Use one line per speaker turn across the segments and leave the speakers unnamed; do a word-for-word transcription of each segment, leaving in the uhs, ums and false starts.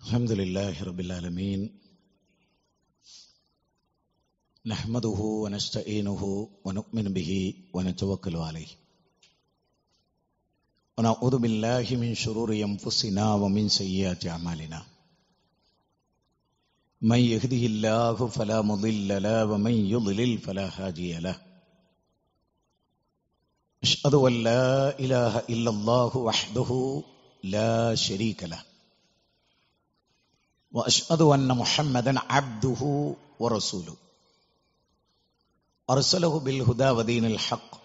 الحمدللہ رب العالمین نحمده ونستعینه ونؤمن به ونتوکل علیہ ونعوذ باللہ من شرور انفسنا ومن سیئات اعمالنا من يهده الله فلا مضل له ومن يضلل فلا هادي له أشهد أن لا إله إلا الله وحده لا شريك له وأشهد أن محمدا عبده ورسوله أرسله بالهدى ودين الحق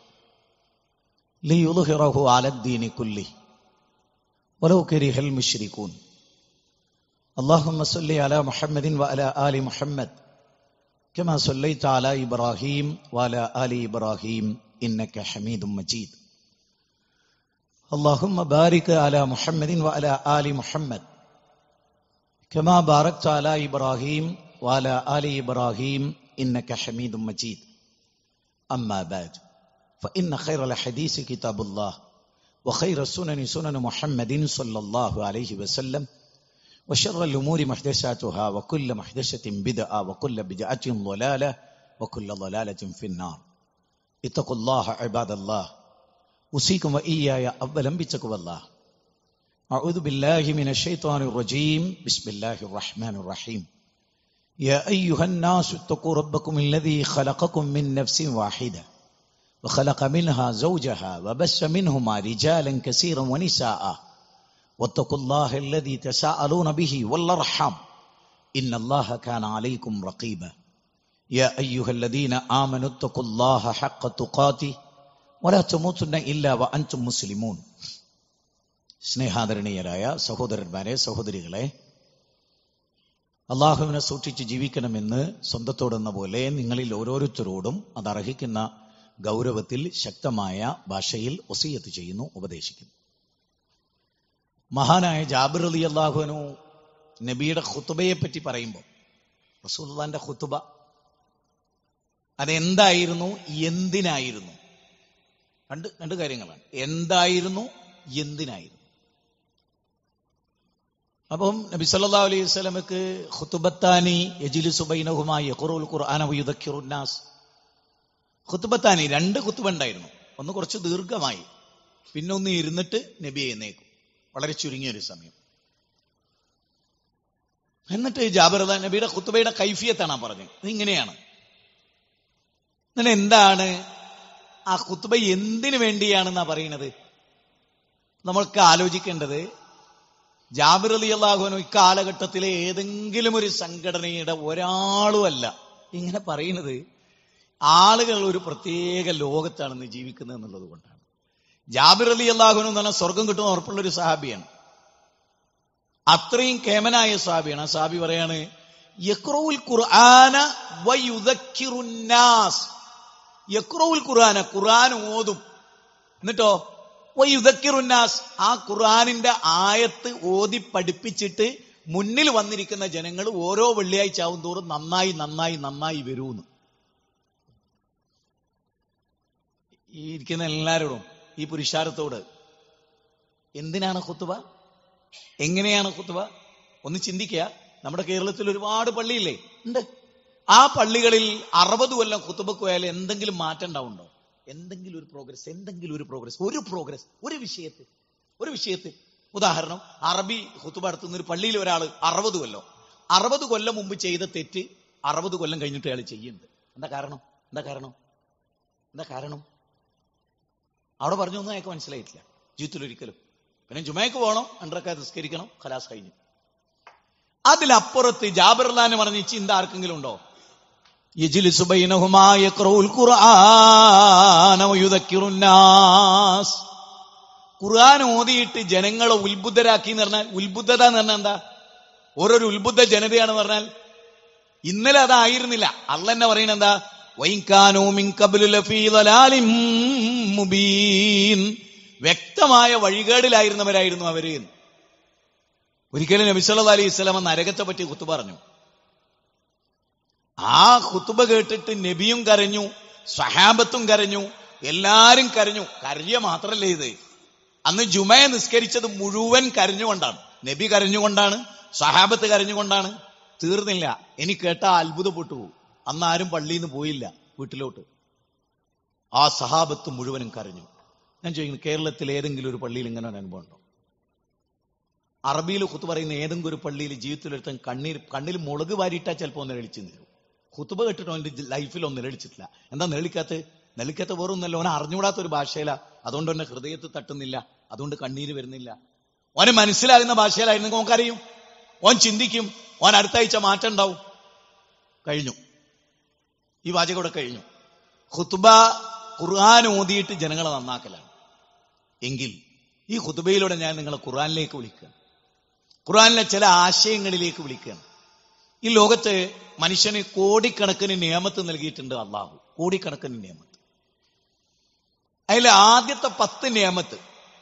ليظهره على الدين كله ولو كره المشركون اللهم صل على محمد وعلى آل محمد كما صليت على إبراهيم وعلى آل إبراهيم إنك حميد مجيد اللهم بارك على محمد وعلى آل محمد كما باركت على إبراهيم وعلى آل إبراهيم إنك حميد مجيد أما بعد فإن خير الحديث كتاب الله وخير السنن سنن محمد صلى الله عليه وسلم وشر الأمور محدثاتها وكل محدثة بدعة وكل بدعة ضلالة وكل ضلالة في النار اتقوا الله عباد الله أوصيكم وإياي أولا بتقوى الله أعوذ بالله من الشيطان الرجيم بسم الله الرحمن الرحيم يا أيها الناس اتقوا ربكم الذي خلقكم من نفس واحدة وخلق منها زوجها وبث منهما رجالا كثيرا ونساء واتقوا الله الذي تساءلون به والأرحام إن الله كان عليكم رقيبا يا أيها الذين آمنوا اتقوا الله حق تقاته ولا تموتن إلا وأنتم مسلمون സ്നേഹാദരണീയരായ സഹോദരന്മാരെ സഹോദരികളെ, അള്ളാഹുവിനെ സൂക്ഷിച്ച് ജീവിക്കണമെന്ന് സ്വന്തത്തോടെന്ന പോലെ നിങ്ങളിൽ ഓരോരുത്തരോടും അതർഹിക്കുന്ന ഗൗരവത്തിൽ ശക്തമായ ഭാഷയിൽ വസിയത്ത് ചെയ്യുന്നു, ഉപദേശിക്കുന്നു. മഹാനായ ജാബിർ റളിയല്ലാഹു അൻഹു നബിയുടെ ഖുതുബയെ പറ്റി പറയുമ്പോൾ, റസൂലുള്ളാഹിന്റെ ഖുതുബ അതെന്തായിരുന്നു, എന്തിനായിരുന്നു? രണ്ട് രണ്ട് കാര്യങ്ങളാണ്. എന്തായിരുന്നു, എന്തിനായിരുന്നു? അപ്പം നബി സല്ലല്ലാഹു അലൈഹി വസല്ലമക്ക് ഖുതുബത്താനി യജ്ലിസു ബൈനഹുമാ യഖറഉൽ ഖുർആന വയുദക്കിറുൻ നാസ്. ഖുതുബത്താനി രണ്ട് ഖുതുബ ഉണ്ടായിരുന്നു. ഒന്ന് കുറച്ച് ദീർഘമായി, പിന്നെ ഒന്ന് ഇരുന്നിട്ട് നബി എഴുന്നേക്കും, വളരെ ചുരുങ്ങിയൊരു സമയം. എന്നിട്ട് ജാബിർ നബിയുടെ ഖുതുബയുടെ കൈഫിയത്താണ് പറഞ്ഞത്. ഇതിങ്ങനെയാണ്. എന്നിട്ട് എന്താണ് ആ ഖുതുബ, എന്തിനു വേണ്ടിയാണെന്നാ പറയുന്നത്? നമ്മൾക്ക് ആലോചിക്കേണ്ടത്, ജാബിർ റളിയല്ലാഹു അൻഹു ഇക്കാലഘട്ടത്തിലെ ഏതെങ്കിലും ഒരു സംഘടനയുടെ ഒരാളുമല്ല. ഇങ്ങനെ പറയുന്നത് ആളുകൾ ഒരു പ്രത്യേക ലോകത്താണെന്ന് ജീവിക്കുന്നത് എന്നുള്ളത് കൊണ്ടാണ്. ജാബിർ റളിയല്ലാഹു അൻഹു എന്ന് പറഞ്ഞാൽ സ്വർഗം കിട്ടുന്ന ഉറപ്പുള്ള ഒരു സഹാബിയാണ്. അത്രയും കേമനായ സഹാബിയാണ്. ആ സഹാബി പറയാണ്, യഖ്റഉൽ ഖുർആന വയുദക്കിറുൻ നാസ്. യഖ്റഉൽ ഖുർആന, ഖുർആൻ ഓതും, എന്നിട്ടോ വയുദക്കിറുന്നാസ്, ആ ഖുർആനിന്റെ ആയത്ത് ഓതി പഠിപ്പിച്ചിട്ട് മുന്നിൽ വന്നിരിക്കുന്ന ജനങ്ങൾ ഓരോ വെള്ളിയാഴ്ച ആവും തോറും നന്നായി നന്നായി നന്നായി വരൂന്ന്. ഈ ഇരിക്കുന്ന എല്ലാവരോടും, ഈ പുരുഷാരത്തോട് എന്തിനാണ് ഖുതുബ, എങ്ങനെയാണ് ഖുതുബ ഒന്ന് ചിന്തിക്കുക. നമ്മുടെ കേരളത്തിൽ ഒരുപാട് പള്ളിയില്ലേ, ഉണ്ട്. ആ പള്ളികളിൽ അറുപത് കൊല്ലം ഖുതുബക്ക് പോയാൽ എന്തെങ്കിലും മാറ്റം ഉണ്ടാവുണ്ടോ? എന്തെങ്കിലും ഒരു പ്രോഗ്രസ്, എന്തെങ്കിലും ഒരു പ്രോഗ്രസ്, ഒരു പ്രോഗ്രസ് ഒരു വിഷയത്തിൽ ഒരു വിഷയത്തിൽ ഉദാഹരണം, അറബി ഖുതുബ നടത്തുന്ന ഒരു പള്ളിയിൽ ഒരാൾ അറുപത് കൊല്ലം അറുപത് കൊല്ലം മുമ്പ് ചെയ്ത തെറ്റ് അറുപത് കൊല്ലം കഴിഞ്ഞിട്ട് അയാൾ ചെയ്യുന്നുണ്ട്. എന്താ കാരണം? എന്താ കാരണം എന്താ കാരണം അവിടെ പറഞ്ഞൊന്നും അയാൾക്ക് മനസ്സിലായിട്ടില്ല ജീവിതത്തിലൊരിക്കലും. പിന്നെ ജുമയ്ക്ക് പോകണം, രണ്ടരക്കാ നിസ്കരിക്കണം, ഖലാസ് കഴിഞ്ഞു. അതിലപ്പുറത്ത് ജാബിർ റളിയല്ലാഹു അൻഹു പറഞ്ഞ ചിന്ത ആർക്കെങ്കിലും ഉണ്ടോ? യജ്ലിസു ബൈനഹുമാ യഖറഉൽ ഖുർആന വയുദക്കിറുൻ നാസ്. ഖുർആൻ ഓതിയിട്ട് ജനങ്ങളെ ഉത്ബുദ്ധരാക്കി എന്ന് പറഞ്ഞാൽ, ഉത്ബുദ്ധത എന്ന് പറഞ്ഞാൽ എന്താ? ഓരോരു ഉത്ബുദ്ധ ജനതയാണെന്ന് പറഞ്ഞാൽ ഇന്നലെ അതായിരുന്നില്ല. അള്ളാഹ് തന്നെ പറയുന്നത് എന്താ? വൈകാനൂ മിൻ ഖബ്ലു ലഫീ ളലാലിൻ മുബീൻ. വ്യക്തമായ വഴികേടിലായിരുന്നവരായിരുന്നു അവര്. ഒരിക്കലും നബി സല്ലല്ലാഹു അലൈഹി വസല്ലം നരകത്തെ പറ്റി ഖുതുബ പറഞ്ഞു. ആ ഖുതുബ കേട്ടിട്ട് നബിയും കരഞ്ഞു, സ്വഹാബത്തും കരഞ്ഞു, എല്ലാരും കരഞ്ഞു. കരഞ്ഞ മാത്രല്ലേ ഇത്, അന്ന് ജുമയെ നിസ്കരിച്ചത് മുഴുവൻ കരഞ്ഞുകൊണ്ടാണ്. നബി കരഞ്ഞുകൊണ്ടാണ്, സഹാബത്ത് കരഞ്ഞുകൊണ്ടാണ്. തീർന്നില്ല, ഇനി കേട്ടാ അത്ഭുതപ്പെട്ടു പോകും. അന്ന് ആരും പള്ളിയിൽ നിന്ന് പോയില്ല വീട്ടിലോട്ട്. ആ സഹാബത്ത് മുഴുവനും കരഞ്ഞു. ഞാൻ ചോദിക്കുന്നു, കേരളത്തിൽ ഏതെങ്കിലും ഒരു പള്ളിയിൽ ഇങ്ങനെ ഒരു അനുഭവം ഉണ്ടോ? അറബിയിൽ ഖുത്ബ പറയുന്ന ഏതെങ്കിലും ഒരു പള്ളിയിൽ ജീവിതത്തിലൊരുത്തൻ കണ്ണീർ കണ്ണിൽ മുളക് വാരിയിട്ടാൽ ചിലപ്പോൾ ഒന്ന് നെളിച്ചു നിൽക്കും. ഖുത്ബ കേട്ടിട്ടോ അവന്റെ ലൈഫിൽ ഒന്നും നെളിച്ചിട്ടില്ല. എന്താ നെളിക്കാത്ത? നെളിക്കാത്ത വേറൊന്നല്ല, ഓനെ അറിഞ്ഞുകൂടാത്ത ഒരു ഭാഷയില. അതുകൊണ്ട് തന്നെ ഹൃദയത്തിൽ തട്ടുന്നില്ല, അതുകൊണ്ട് കണ്ണീര് വരുന്നില്ല. ഓനെ മനസ്സിലാകുന്ന ഭാഷയിലായിരുന്നു ഓൻക്കറിയും, ഓൻ ചിന്തിക്കും, ഓൻ അടുത്ത ആഴ്ച മാറ്റം ഉണ്ടാവും. കഴിഞ്ഞു, ഈ വാചകം കൂടെ കഴിഞ്ഞു. ഖുത്ബ ഖുർആൻ ഓതിയിട്ട് ജനങ്ങളെ നന്നാക്കലാണ്. എങ്കിൽ ഈ ഖുത്ബയിലൂടെ ഞാൻ നിങ്ങളെ ഖുർആനിലേക്ക് വിളിക്കുകയാണ്, ഖുർആനിലെ ചില ആശയങ്ങളിലേക്ക് വിളിക്കുകയാണ്. ഈ ലോകത്ത് മനുഷ്യന് കോടിക്കണക്കിന് നിയമത്ത് നൽകിയിട്ടുണ്ട് അള്ളാഹു, കോടിക്കണക്കിന് നിയമത്ത്. അതിലെ ആദ്യത്തെ പത്ത് നിയമത്ത്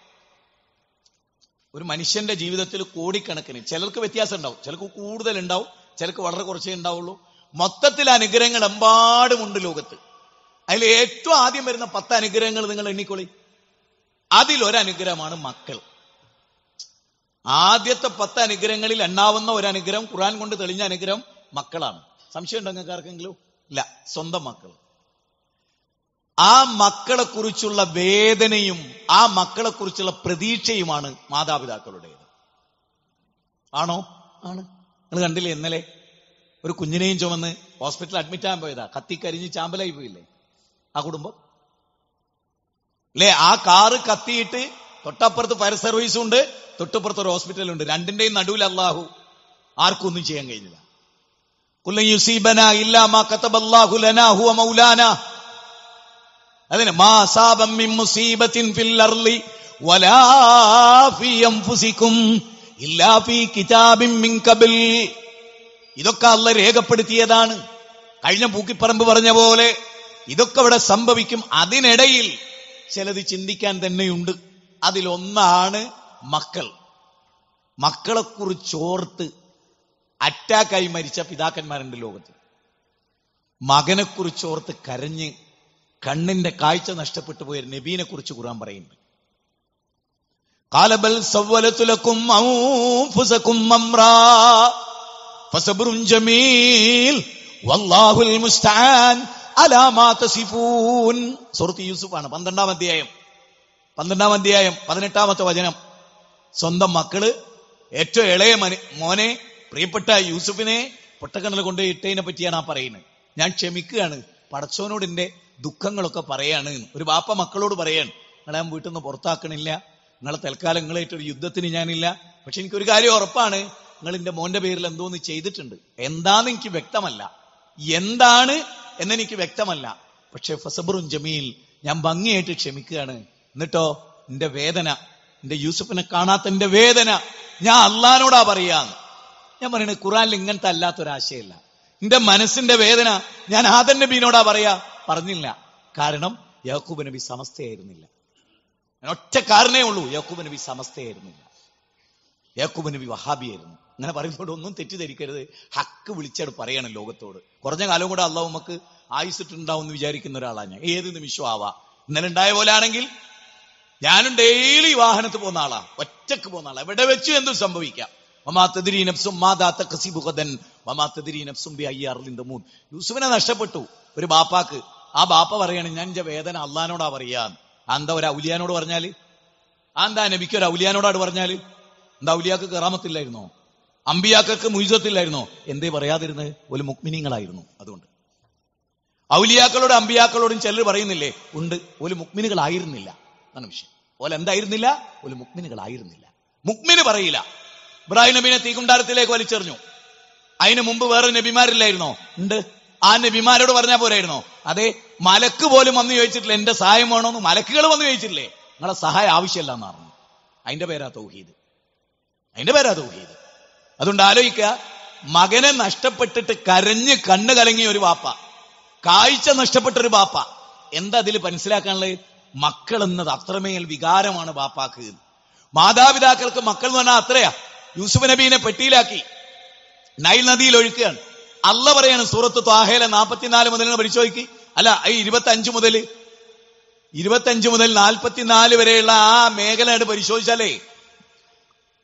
ഒരു മനുഷ്യന്റെ ജീവിതത്തിൽ കോടിക്കണക്കിന്, ചിലർക്ക് വ്യത്യാസം ഉണ്ടാവും, ചിലർക്ക് കൂടുതൽ ഉണ്ടാവും, ചിലർക്ക് വളരെ കുറച്ചേ ഉണ്ടാവുള്ളൂ. മൊത്തത്തിൽ അനുഗ്രഹങ്ങൾ എമ്പാടുമുണ്ട് ലോകത്ത്. അതിൽ ഏറ്റവും ആദ്യം വരുന്ന പത്ത് അനുഗ്രഹങ്ങൾ നിങ്ങൾ എണ്ണിക്കൊള്ളി. അതിലൊരനുഗ്രഹമാണ് മക്കൾ. ആദ്യത്തെ പത്ത് അനുഗ്രഹങ്ങളിൽ എണ്ണാവുന്ന ഒരു അനുഗ്രഹം, ഖുർആൻ കൊണ്ട് തെളിഞ്ഞ അനുഗ്രഹം മക്കളാണ്. സംശയം ഉണ്ടോ നിങ്ങൾക്ക് ആർക്കെങ്കിലും? ഇല്ല, സ്വന്തം മക്കൾ. ആ മക്കളെ കുറിച്ചുള്ള വേദനയും ആ മക്കളെ കുറിച്ചുള്ള പ്രതീക്ഷയുമാണ് മാതാപിതാക്കളുടേത്. ആണോ? ആണ്. നിങ്ങൾ കണ്ടില്ലേ, ഇന്നലെ ഒരു കുഞ്ഞിനെയും ചുമന്ന് ഹോസ്പിറ്റലിൽ അഡ്മിറ്റ് ആകാൻ പോയതാ, കത്തിക്കരിഞ്ഞ് ചാമ്പലായി പോയില്ലേ ആ കുടുംബം അല്ലേ? ആ കാറ് കത്തിയിട്ട് തൊട്ടപ്പുറത്ത് ഫയർ സർവീസും ഉണ്ട്, തൊട്ടപ്പുറത്ത് ഒരു ഹോസ്പിറ്റലുണ്ട്. രണ്ടിന്റെയും നടുവിൽ അല്ലാഹു ആർക്കും ഒന്നും ചെയ്യാൻ കഴിഞ്ഞില്ല. കുല്ലൻ യുസീബനാ ഇല്ലാ മാ കതബല്ലാഹു ലനാ ഹുവ മൗലാനാ. അതിന് മാ അസാബം മിൻ മുസീബത്തിൻ ഫിൽ അർളി വലാ ഫീ അൻഫുസികും ഇല്ലാ ഫീ കിതാബിൻ മിൻ ഖബൽ. ഇതൊക്കെ അല്ലാഹു രേഖപ്പെടുത്തിയതാണ്. കഴിഞ്ഞ പൂക്കിപ്പറമ്പ് പറഞ്ഞ പോലെ ഇതൊക്കെ ഇവിടെ സംഭവിക്കും. അതിനിടയിൽ ചിലത് ചിന്തിക്കാൻ തന്നെയുണ്ട്. അതിലൊന്നാണ് മക്കൾ. മക്കളെ കുറിച്ചോർത്ത് അറ്റാക്കായി മരിച്ച പിതാക്കന്മാരുണ്ട് ലോകത്ത്. മകനെ കുറിച്ചോർത്ത് കരഞ്ഞ് കണ്ണിന്റെ കാഴ്ച നഷ്ടപ്പെട്ടു പോയ നബീനെ കുറിച്ച് ഖുർആൻ പറയുന്നുണ്ട്. ഖാല ബൽ സവ്വലതു ലക്കും അൻഫുസകും അംറാ ഫസബ്റുൻ ജമീൽ വല്ലാഹുൽ മുസ്തആൻ അലാ മാ തസിഫൂൻ. സൂറത്ത് യൂസുഫാണ്, പന്ത്രണ്ടാം അധ്യായം പന്ത്രണ്ടാം അധ്യായം പതിനെട്ടാമത്തെ വചനം. സ്വന്തം മക്കള് ഏറ്റവും ഇളയ മോനെ, പ്രിയപ്പെട്ട യൂസുഫിനെ പൊട്ടക്കണൽ കൊണ്ട് ഇട്ടതിനെ പറ്റിയാണ് ആ പറയുന്നത്. ഞാൻ ക്ഷമിക്കുകയാണ്, പടച്ചോനോട് എന്റെ ദുഃഖങ്ങളൊക്കെ പറയാണ്. ഒരു ബാപ്പ മക്കളോട് പറയാണ്, നിങ്ങളെ ഞാൻ വീട്ടിൽ നിന്ന് പുറത്താക്കണില്ല, നിങ്ങളെ തൽക്കാലം നിങ്ങളായിട്ടൊരു യുദ്ധത്തിന് ഞാനില്ല, പക്ഷെ എനിക്കൊരു കാര്യം ഉറപ്പാണ്, നിങ്ങൾ എന്റെ മോന്റെ പേരിൽ എന്തോന്ന് ചെയ്തിട്ടുണ്ട്. എന്താന്ന് എനിക്ക് വ്യക്തമല്ല, എന്താണ് എന്നെനിക്ക് വ്യക്തമല്ല. പക്ഷെ ഫസബ്റുൻ ജമീൽ, ഞാൻ ഭംഗിയായിട്ട് ക്ഷമിക്കുകയാണ്. എന്നിട്ടോ എന്റെ വേദന, എന്റെ യൂസുഫിനെ കാണാത്ത എന്റെ വേദന ഞാൻ അള്ളഹാനോടാ പറയാന്ന്. ഞാൻ പറയുന്നത് ഖുർആനിൽ ഇങ്ങനത്തെ അല്ലാത്തൊരാശയല്ല. എന്റെ മനസ്സിന്റെ വേദന ഞാൻ ആദം നബീനോടാ പറയാ, പറഞ്ഞില്ല. കാരണം യാക്കൂബ് നബി സമസ്തയായിരുന്നില്ല. ഞാൻ ഒറ്റ കാരണേ ഉള്ളൂ, യാക്കൂബ് നബി സമസ്തയായിരുന്നില്ല, യാക്കൂബ് നബി വഹാബിയായിരുന്നു. അങ്ങനെ പറയുന്നതോട് ഒന്നും തെറ്റിദ്ധരിക്കരുത്. ഹക്ക് വിളിച്ചാട് പറയണം ലോകത്തോട്. കുറഞ്ഞ കാലം കൂടെ അള്ളാഹു നമുക്ക് ആയുസിട്ടുണ്ടാവും എന്ന് വിചാരിക്കുന്ന ഒരാളാണ് ഞാൻ. ഏത് നിമിഷം ആവാ. ഇന്നലെ ഉണ്ടായ പോലെ ആണെങ്കിൽ ഞാനും ഡെയിലി വാഹനത്ത് പോകുന്ന ആളാ, ഒറ്റക്ക് പോകുന്ന ആളാ. എവിടെ വെച്ച് എന്തും സംഭവിക്കാം. യൂസുഫിനെ നഷ്ടപ്പെട്ടു ഒരു ബാപ്പാക്ക്. ആ ബാപ്പ പറയാണ്, ഞാൻ എന്റെ വേദന അള്ളഹാനോടാ പറയാന്ന്. എന്താ ഒരു ഔലിയാനോട് പറഞ്ഞാല്? ആ എന്താ നബിക്ക് ഒരു ഔലിയാനോടാട് പറഞ്ഞാല്? എന്താ ഔലിയാക്ക് കറാമത്തില്ലായിരുന്നോ? അമ്പിയാക്കൾക്ക് മുയ്സത്തില്ലായിരുന്നോ? എന്തേ പറയാതിരുന്നത്? ഒരു മുക്മിനീങ്ങളായിരുന്നു. അതുകൊണ്ട് ഔലിയാക്കളോടും അമ്പിയാക്കളോടും ചിലർ പറയുന്നില്ലേ, ഉണ്ട്, ഒരു മുക്മിനുകളായിരുന്നില്ല എന്നാണ് വിഷയം. ഓല എന്തായിരുന്നില്ല? ഒരു മുക്മിനുകളായിരുന്നില്ല. മുക്മിന് പറയില്ല. ഇബ്രാഹിം നബീനെ തീകുണ്ടാരത്തിലേക്ക് വലിച്ചെറിഞ്ഞു. അതിനു മുമ്പ് വേറെ നബിമാരില്ലായിരുന്നോ? ഉണ്ട്. ആ നബിമാരോട് പറഞ്ഞാൽ പോരായിരുന്നോ? അതെ, മലക്ക് പോലും വന്ന് ചോദിച്ചിട്ടില്ല എന്റെ സഹായം വേണോന്ന്. മലക്കുകൾ വന്ന് ചോദിച്ചിട്ടില്ലേ, നിങ്ങളെ സഹായം ആവശ്യമില്ല എന്ന് പറഞ്ഞു. അതിന്റെ പേരാ തൗഹീദ്, അതിന്റെ പേരാ തൗഹീദ്. അതുകൊണ്ട് ആലോചിക്കുക, മകനെ നഷ്ടപ്പെട്ടിട്ട് കരഞ്ഞ് കണ്ണ് കലങ്ങിയ ഒരു വാപ്പ, കാഴ്ച നഷ്ടപ്പെട്ട ഒരു ബാപ്പ. എന്താ അതിൽ മനസ്സിലാക്കാനുള്ളത്? മക്കൾ എന്നത് അത്രമേൽ വികാരമാണ് ബാപ്പാക്ക്. മാതാപിതാക്കൾക്ക് മക്കൾ എന്ന് പറഞ്ഞാൽ അത്രയാ. യൂസുഫ് നബീനെ പെട്ടിയിലാക്കി നൈൽ നദിയിൽ ഒഴുക്കുകയാണ്. അള്ള പറയാണ് സൂറത്ത് ത്വാഹയിലെ നാൽപ്പത്തിനാല് മുതൽ പരിശോധിക്ക്. അല്ല, ഈ ഇരുപത്തി അഞ്ച് മുതൽ ഇരുപത്തി അഞ്ച് മുതൽ നാൽപ്പത്തിനാല് വരെയുള്ള ആ മേഖലയായിട്ട് പരിശോധിച്ചാലേ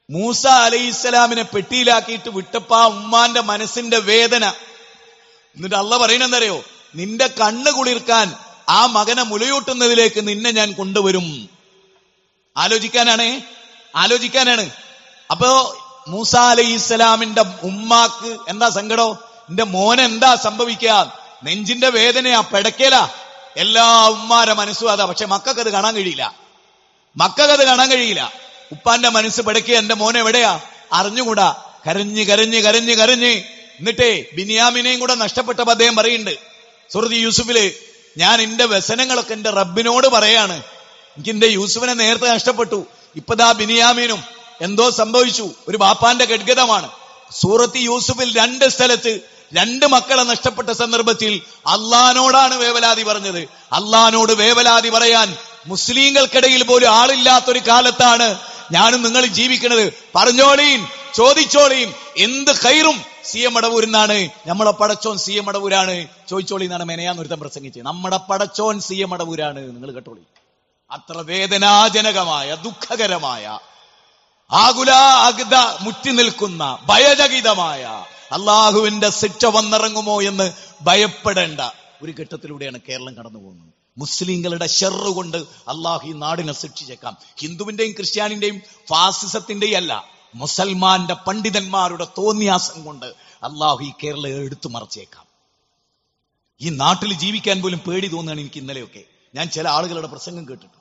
മൂസ അലൈഹിസ്സലാമിനെ പെട്ടിയിലാക്കിയിട്ട് വിട്ടപ്പോ ആ ഉമ്മാന്റെ മനസ്സിന്റെ വേദന. എന്നിട്ട് അള്ളാഹ് പറയണെന്തറിയോ, നിന്റെ കണ്ണ് കുളിർക്കാൻ ആ മകനെ മുലയൂട്ടുന്നതിലേക്ക് നിന്നെ ഞാൻ കൊണ്ടുവരും. ആലോചിക്കാനാണ് ആലോചിക്കാനാണ് അപ്പോ മൂസ അലൈഹിസ്സലാമിന്റെ ഉമ്മാക്ക് എന്താ സങ്കടം? എന്റെ മോനെ എന്താ സംഭവിക്കുക? നെഞ്ചിന്റെ വേദനയാ, പെടക്കല. എല്ലാ ഉമ്മാരെ മനസ്സും അതാ. പക്ഷെ മക്കൾക്കത് കാണാൻ കഴിയില്ല. മക്കൾക്കത് കാണാൻ കഴിയില്ല. ഉപ്പാന്റെ മനസ്സ് പെടക്കുക, എന്റെ മോനെ എവിടെയാ അറിഞ്ഞുകൂടാ. കരഞ്ഞ് കരഞ്ഞ് കരഞ്ഞ് കരഞ്ഞ് എന്നിട്ടേ ബിനിയാമിനെയും കൂടെ നഷ്ടപ്പെട്ടപ്പോ അദ്ദേഹം പറയുന്നുണ്ട് സൂറത്ത് യൂസുഫില്, ഞാൻ എന്റെ വ്യസനങ്ങളൊക്കെ എന്റെ റബ്ബിനോട് പറയാണ്. എനിക്ക് എന്റെ യൂസുഫിനെ നേരത്തെ നഷ്ടപ്പെട്ടു, ഇപ്പതാ ബിനിയാമിനും എന്തോ സംഭവിച്ചു. ഒരു ബാപ്പാന്റെ ഗദ്ഗതമാണ്. സൂറത്ത് യൂസുഫിൽ രണ്ട് സ്ഥലത്ത് രണ്ട് മക്കളെ നഷ്ടപ്പെട്ട സന്ദർഭത്തിൽ അള്ളാനോടാണ് വേവലാതി പറഞ്ഞത്. അള്ളാനോട് വേവലാതി പറയാൻ മുസ്ലിങ്ങൾക്കിടയിൽ പോലും ആളില്ലാത്തൊരു കാലത്താണ് ഞാനും നിങ്ങൾ ജീവിക്കുന്നത്. പറഞ്ഞോളീൻ, ചോദിച്ചോളീൻ, എന്ത് ഖൈറും സി എം മടവൂരിന്നാണ്. നമ്മളെ പടച്ചോൻ സി എം മടവൂരാണ്. ചോദിച്ചോളി എന്നാണ് മെനയാന്നൊരുത്തം പ്രസംഗിച്ചത്. നമ്മുടെ പടച്ചോൻ സി എം മടവൂരാണ്. നിങ്ങൾ കേട്ടോളി. അത്ര വേദനാജനകമായ, ദുഃഖകരമായ, ആകുല അഗ്ദ മുറ്റി നിൽക്കുന്ന, ഭയചകിതമായ അള്ളാഹുവിന്റെ ശിക്ഷ വന്നിറങ്ങുമോ എന്ന് ഭയപ്പെടേണ്ട ഒരു ഘട്ടത്തിലൂടെയാണ് കേരളം കടന്നു പോകുന്നത്. മുസ്ലിങ്ങളുടെ ഷെറ് കൊണ്ട് അള്ളാഹു ഈ നാടിനെ ശിക്ഷിച്ചേക്കാം. ഹിന്ദുവിന്റെയും ക്രിസ്ത്യാനിന്റെയും ഫാസിസത്തിന്റെയും അല്ല, മുസൽമാന്റെ പണ്ഡിതന്മാരുടെ തോന്നിയാസം കൊണ്ട് അള്ളാഹു ഈ കേരളം എടുത്തു മറച്ചേക്കാം. ഈ നാട്ടിൽ ജീവിക്കാൻ പോലും പേടി തോന്നുകയാണ് എനിക്ക് ഇന്നലെയൊക്കെ. ഞാൻ ചില ആളുകളുടെ പ്രസംഗം കേട്ടിട്ടു.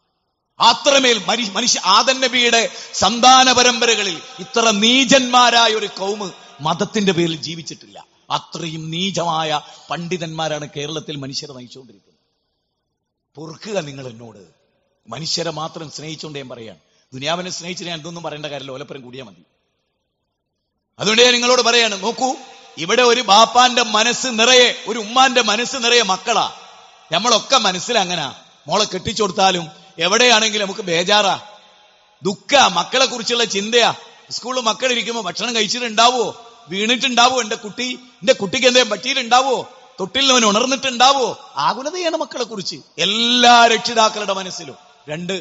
അത്രമേൽ മനുഷ്യ ആദം നബിയുടെ സന്താന പരമ്പരകളിൽ ഇത്ര നീചന്മാരായ ഒരു കൗമ് മതത്തിന്റെ പേരിൽ ജീവിച്ചിട്ടില്ല. അത്രയും നീചമായ പണ്ഡിതന്മാരാണ് കേരളത്തിൽ മനുഷ്യരെ നയിച്ചുകൊണ്ടിരിക്കുന്നത്. പൊറുക്കുക നിങ്ങൾ എന്നോട്. മനുഷ്യരെ മാത്രം സ്നേഹിച്ചുകൊണ്ട് ഞാൻ പറയാണ്. ദുനിയാവിനെ സ്നേഹിച്ചിട്ട് ഞാൻ എന്തൊന്നും പറയേണ്ട കാര്യമില്ല, ഓലപ്പുറം കൂടിയാൽ മതി. അതുകൊണ്ട് ഞാൻ നിങ്ങളോട് പറയാണ്, നോക്കൂ, ഇവിടെ ഒരു ബാപ്പാന്റെ മനസ്സ് നിറയെ, ഒരു ഉമ്മാന്റെ മനസ്സ് നിറയെ മക്കളാ. നമ്മളൊക്കെ മനസ്സിലങ്ങനാ. മോളെ കെട്ടിച്ചു കൊടുത്താലും എവിടെയാണെങ്കിലും നമുക്ക് ബേജാറാ, ദുഃഖ, മക്കളെ കുറിച്ചുള്ള ചിന്തയാ. സ്കൂളിൽ മക്കളിരിക്കുമ്പോ ഭക്ഷണം കഴിച്ചിട്ടുണ്ടാവോ, വീണിട്ടുണ്ടാവോ, എന്റെ കുട്ടി എന്റെ കുട്ടിക്ക് എന്തെങ്കിലും പറ്റിയിട്ടുണ്ടാവോ, തൊട്ടിൽ അവൻ ഉണർന്നിട്ടുണ്ടാവോ, ആകുലതയാണ് മക്കളെ കുറിച്ച് എല്ലാ രക്ഷിതാക്കളുടെ മനസ്സിലും. രണ്ട്,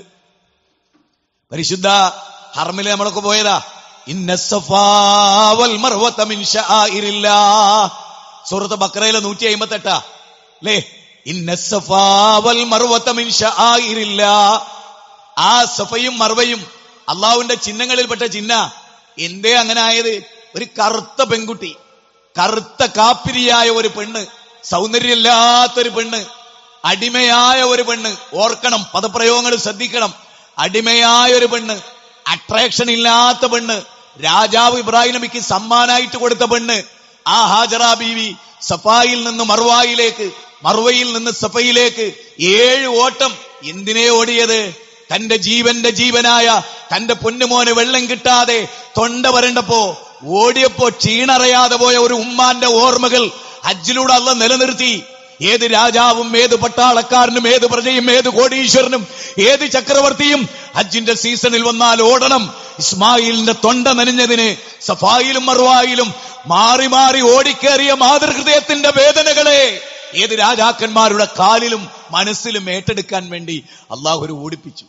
പരിശുദ്ധ ഹറമില് നമ്മളൊക്കെ പോയതാ. ഇന്ന സഫാ വൽ മർവത മിൻ ശആഇരില്ലാഹ്. സൂറത്ത് ബഖറയിലെ നൂറ്റി അമ്പത്തി എട്ടാ അല്ലേ? ഇന്ന സഫാ വൽ മർവത മിൻ ശആഇരില്ലാഹ്. ആ സഫയും മർവയും അള്ളാഹുവിന്റെ ചിഹ്നങ്ങളിൽപ്പെട്ട ചിഹ്ന. എന്തേ അങ്ങനെ ആയത്? ഒരു കറുത്ത പെൺകുട്ടി, കറുത്ത കാപ്പിരിയായ ഒരു പെണ്ണ്, സൗന്ദര്യമില്ലാത്തൊരു പെണ്ണ്, അടിമയായ ഒരു പെണ്ണ്. ഓർക്കണം, പദപ്രയോഗങ്ങൾ ശ്രദ്ധിക്കണം. അടിമയായ ഒരു പെണ്ണ്, അട്രാക്ഷൻ ഇല്ലാത്ത പെണ്ണ്, രാജാവ് ഇബ്രാഹിം നബിക്ക് സമ്മാനായിട്ട് കൊടുത്ത പെണ്ണ്. ആ ഹാജറ ബീവി സഫായിൽ നിന്ന് മർവായിലേക്ക്, മർവയിൽ നിന്ന് സഫയിലേക്ക് ഏഴ് ഓട്ടം. എന്തിനെ ഓടിയത്? തന്റെ ജീവന്റെ ജീവനായ തന്റെ പൊന്നുമോന് വെള്ളം കിട്ടാതെ തൊണ്ട വരണ്ടപ്പോ ഓടിയപ്പോ ക്ഷീണറിയാതെ പോയ ഒരു ഉമ്മാന്റെ ഓർമ്മകൾ ഹജ്ജിലൂടെ അള്ളാഹ് നിലനിർത്തി. ഏത് രാജാവും ഏത് പട്ടാളക്കാരനും ഏത് പ്രജയും ഏത് കോടീശ്വരനും ഏത് ചക്രവർത്തിയും ഹജ്ജിന്റെ സീസണിൽ വന്നാൽ ഓടണം. ഇസ്മായിലിന്റെ തൊണ്ട നനഞ്ഞതിന് സഫായിലും മർവായിലും മാറി മാറി ഓടിക്കേറിയ മാതൃഹൃദയത്തിന്റെ വേദനകളെ ഏത് രാജാക്കന്മാരുടെ കാലിലും മനസ്സിലും ഏറ്റെടുക്കാൻ വേണ്ടി അള്ളാഹു ഒരു ഓടിപ്പിച്ചു.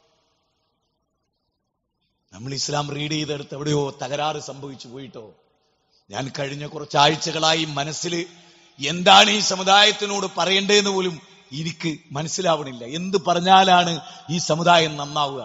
നമ്മൾ ഇസ്ലാം റീഡ് ചെയ്തെടുത്ത് എവിടെയോ തകരാറ് സംഭവിച്ചു പോയിട്ടോ. ഞാൻ കഴിഞ്ഞ കുറച്ചാഴ്ചകളായി മനസ്സിൽ എന്താണ് ഈ സമുദായത്തിനോട് പറയേണ്ടതെന്ന് പോലും എനിക്ക് മനസ്സിലാവണില്ല. എന്ത് പറഞ്ഞാലാണ് ഈ സമുദായം നന്നാവുക?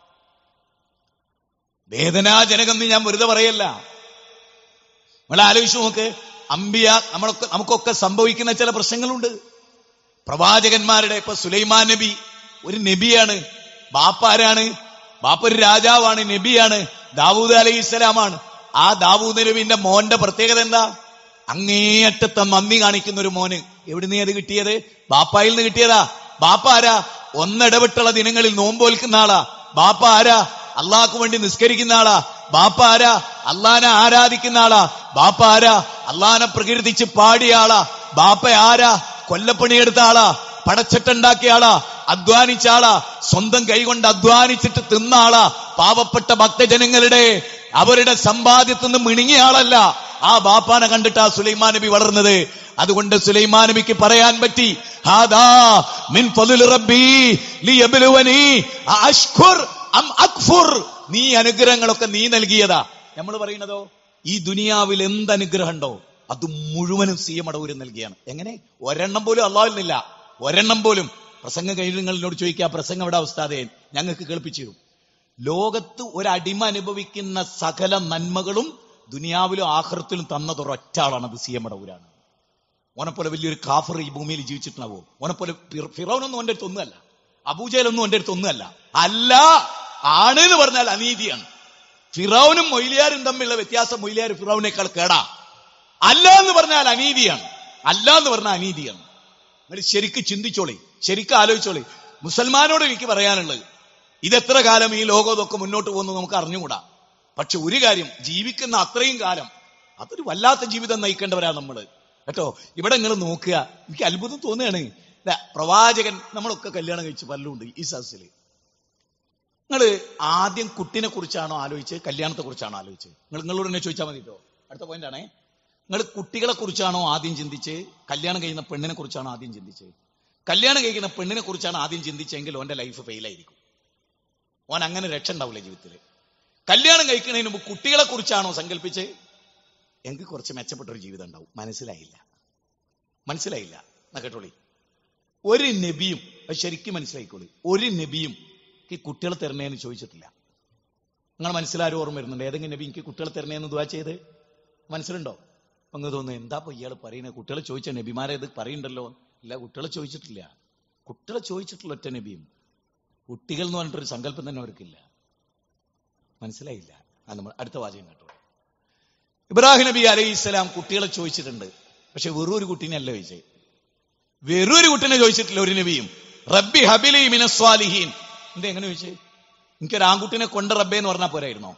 വേദനാജനകം ഞാൻ വെറുതെ പറയല്ല. നമ്മൾ ആലോചിച്ചു നോക്ക്, അമ്പിയ നമ്മളൊക്കെ നമുക്കൊക്കെ സംഭവിക്കുന്ന ചില പ്രശ്നങ്ങളുണ്ട്. പ്രവാചകന്മാരുടെ ഇപ്പൊ സുലൈമാൻ നബി ഒരു നബിയാണ്. ബാപ്പ ആരാണ്? ബാപ്പ ഒരു രാജാവാണ്, നബിയാണ്. ദാവൂദ് അലൈഹി ഇസ്ലാമാണ്. ആ ദാവൂദ് നബിന്റെ മോന്റെ പ്രത്യേകത എന്താ? അങ്ങേയറ്റത്തെ നന്ദി കാണിക്കുന്ന ഒരു മോന്. എവിടുന്ന് അത് കിട്ടിയത്? ബാപ്പായിൽ നിന്ന് കിട്ടിയതാ. ബാപ്പ ആരാ? ഒന്നിടവിട്ടുള്ള ദിനങ്ങളിൽ നോമ്പോൽക്കുന്ന ആളാ. ബാപ്പ ആരാ? അള്ളാഹ്ക്ക് വേണ്ടി നിസ്കരിക്കുന്ന ആളാ. ബാപ്പ ആരാ? അള്ളാനെ ആരാധിക്കുന്ന ആളാ. ബാപ്പ ആരാ? അള്ളാനെ പ്രകീർത്തിച്ച് പാടിയ ആളാ. ബാപ്പ ആരാ? കൊല്ലപ്പണിയെടുത്ത ആളാ, പടച്ചട്ടുണ്ടാക്കിയ ആളാ, അധ്വാനിച്ച ആളാ, സ്വന്തം കൈകൊണ്ട് അധ്വാനിച്ചിട്ട് തിന്ന ആളാ. പാവപ്പെട്ട ഭക്തജനങ്ങളുടെ അവരുടെ സമ്പാദ്യത്തിൽ നിന്ന് മിണിങ്ങിയ ആളല്ല. ആ ബാപ്പാനെ കണ്ടിട്ടാ സുലൈമാൻ നബി വളർന്നത്. അതുകൊണ്ട് സുലൈമാൻ നബിക്ക് പറയാൻ പറ്റി, ഹാദാ മിൻ ഫദ്ലി റബ്ബി ലിയബ്ലുവനി അഷ്കുർ അം അക്ഫുർ. നീ അനുഗ്രഹങ്ങളൊക്കെ നീ നൽകിയതാ. നമ്മൾ പറയുന്നതോ ഈ ദുനിയാവിൽ എന്ത് അനുഗ്രഹം ഉണ്ടോ അത് മുഴുവനും സി എം അടവൂര് നൽകിയാണ്. എങ്ങനെ? ഒരെണ്ണം പോലും അള്ളാഹുവിനില്ല, ഒരെണ്ണം പോലും. പ്രസംഗം കഴിഞ്ഞ് നിങ്ങളോട് ചോദിക്കുക, പ്രസംഗം എവിടെ ഉസ്താദേ, ഞങ്ങൾക്ക് കേൾപ്പിച്ചു തരും. ലോകത്ത് ഒരടിമ അനുഭവിക്കുന്ന സകല നന്മകളും ദുനിയാവിലും ആഖിറത്തിലും തന്നത് ഒരൊറ്റ ആളാണ്, അത് സി എം അടവൂരാണ്. ഓനെപ്പോലെ വലിയൊരു കാഫർ ഈ ഭൂമിയിൽ ജീവിച്ചിട്ടുണ്ടാവോ? ഓനെപ്പോലെ ഫിറൗനൊന്നും ഓന്റെ അടുത്ത് ഒന്നുമല്ല, അബൂജഹലൊന്നും ഓന്റെ അടുത്ത് ഒന്നുമല്ല. അല്ല, ആണ് എന്ന് പറഞ്ഞാൽ അനീതിയാണ്. ഫിറൗനും മൊയ്ലിയാരും തമ്മിലുള്ള വ്യത്യാസം മൊയ്ലിയാർ ഫിറൗനേക്കാൾ കേടാ. അല്ല എന്ന് പറഞ്ഞാൽ അനീതിയാണ്, അല്ല എന്ന് പറഞ്ഞാൽ അനീതിയാണ്. നിങ്ങൾ ശരിക്ക് ചിന്തിച്ചോളി, ശരിക്കും ആലോചിച്ചോളി. മുസൽമാനോട് എനിക്ക് പറയാനുള്ളത്, ഇതെത്ര കാലം ഈ ലോകം ഇതൊക്കെ മുന്നോട്ട് പോകുന്നു നമുക്ക് അറിഞ്ഞുകൂടാ. പക്ഷെ ഒരു കാര്യം, ജീവിക്കുന്ന അത്രയും കാലം അതൊരു വല്ലാത്ത ജീവിതം നയിക്കേണ്ടവരാ നമ്മള് കേട്ടോ. ഇവിടെ നിങ്ങൾ നോക്കുക, എനിക്ക് അത്ഭുതം തോന്നുകയാണ്. പ്രവാചകൻ, നമ്മളൊക്കെ കല്യാണം കഴിച്ച് പല്ലുണ്ട് ഈ സദസ്സിൽ. നിങ്ങൾ ആദ്യം കുട്ടിനെ കുറിച്ചാണോ ആലോചിച്ചത്, കല്യാണത്തെ കുറിച്ചാണോ ആലോചിച്ചത്? നിങ്ങൾ നിങ്ങളോട് തന്നെ ചോദിച്ചാൽ മതി കേട്ടോ. അടുത്ത പോയിന്റ് ആണേ. നിങ്ങൾ കുട്ടികളെ കുറിച്ചാണോ ആദ്യം ചിന്തിച്ച്, കല്യാണം കഴിയുന്ന പെണ്ണിനെ കുറിച്ചാണോ ആദ്യം ചിന്തിച്ചത്? കല്യാണം കഴിക്കുന്ന പെണ്ണിനെ കുറിച്ചാണ് ആദ്യം ചിന്തിച്ചെങ്കിൽ ഓന്റെ ലൈഫ് ഫെയിലായിരിക്കും, ഓൻ അങ്ങനെ രക്ഷ ഉണ്ടാവില്ല ജീവിതത്തിൽ. കല്യാണം കഴിക്കുന്നതിന് മുമ്പ് കുട്ടികളെ കുറിച്ചാണോ സങ്കല്പിച്ച്, എനിക്ക് കുറച്ച് മെച്ചപ്പെട്ട ഒരു ജീവിതം ഉണ്ടാവും. മനസ്സിലായില്ല, മനസ്സിലായില്ല എന്നാ കേട്ടോളി. ഒരു നബിയും, അത് ശരിക്കും മനസ്സിലായിക്കോളി, ഒരു നബിയും ഈ കുട്ടികളെ തരണേന്ന് ചോദിച്ചിട്ടില്ല. നിങ്ങൾ മനസ്സിലാരും ഓർമ്മ വരുന്നുണ്ട് ഏതെങ്കിലും നബി എനിക്ക് കുട്ടികളെ തരണേന്ന് ദുആ ചെയ്ത്? മനസ്സിലുണ്ടോ? അങ്ങ് തോന്നുന്നു എന്താ ഇപ്പൊ ഇയാൾ പറയുന്നത്, കുട്ടികളെ ചോദിച്ച നബിമാരെ ഇത് പറയുന്നുണ്ടല്ലോ. ഇല്ല, കുട്ടികളെ ചോദിച്ചിട്ടില്ല. കുട്ടികളെ ചോദിച്ചിട്ടുള്ള ഒറ്റ നബിയും കുട്ടികൾ എന്ന് പറഞ്ഞിട്ടൊരു സങ്കല്പം തന്നെ അവർക്കില്ല. മനസ്സിലായില്ല? ആ നമ്മൾ അടുത്ത വാചകം കേട്ടോ. ഇബ്രാഹിം നബി അലൈഹി ഇസ്ലാം കുട്ടികളെ ചോദിച്ചിട്ടുണ്ട്, പക്ഷെ വെറും ഒരു കുട്ടീനെ അല്ല ചോദിച്ചത്. വെറും ഒരു കുട്ടീനെ ചോദിച്ചിട്ടില്ല ഒരു നബിയും. റബ്ബി ഹബിലി മിനസ് സ്വാലിഹീൻ. എന്താ എങ്ങനെ ചോദിച്ചത്? എനിക്കൊരു ആൺകുട്ടിനെ കൊണ്ട് റബ്ബേ എന്ന് പറഞ്ഞാൽ പോരായിരുന്നോ?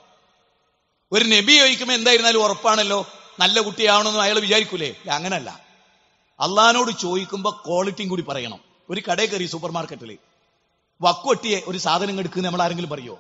ഒരു നബി ചോദിക്കുമ്പോൾ എന്തായിരുന്നാലും ഉറപ്പാണല്ലോ നല്ല കുട്ടിയാവണമെന്ന് അയാൾ വിചാരിക്കൂലേ? അങ്ങനല്ല, അള്ളഹാനോട് ചോദിക്കുമ്പോ ക്വാളിറ്റിയും കൂടി പറയണം. ഒരു കടയിൽ കയറി സൂപ്പർ മാർക്കറ്റിൽ വക്കുവട്ടിയെ ഒരു സാധനം എടുക്കുന്ന നമ്മൾ ആരെങ്കിലും പറയോ?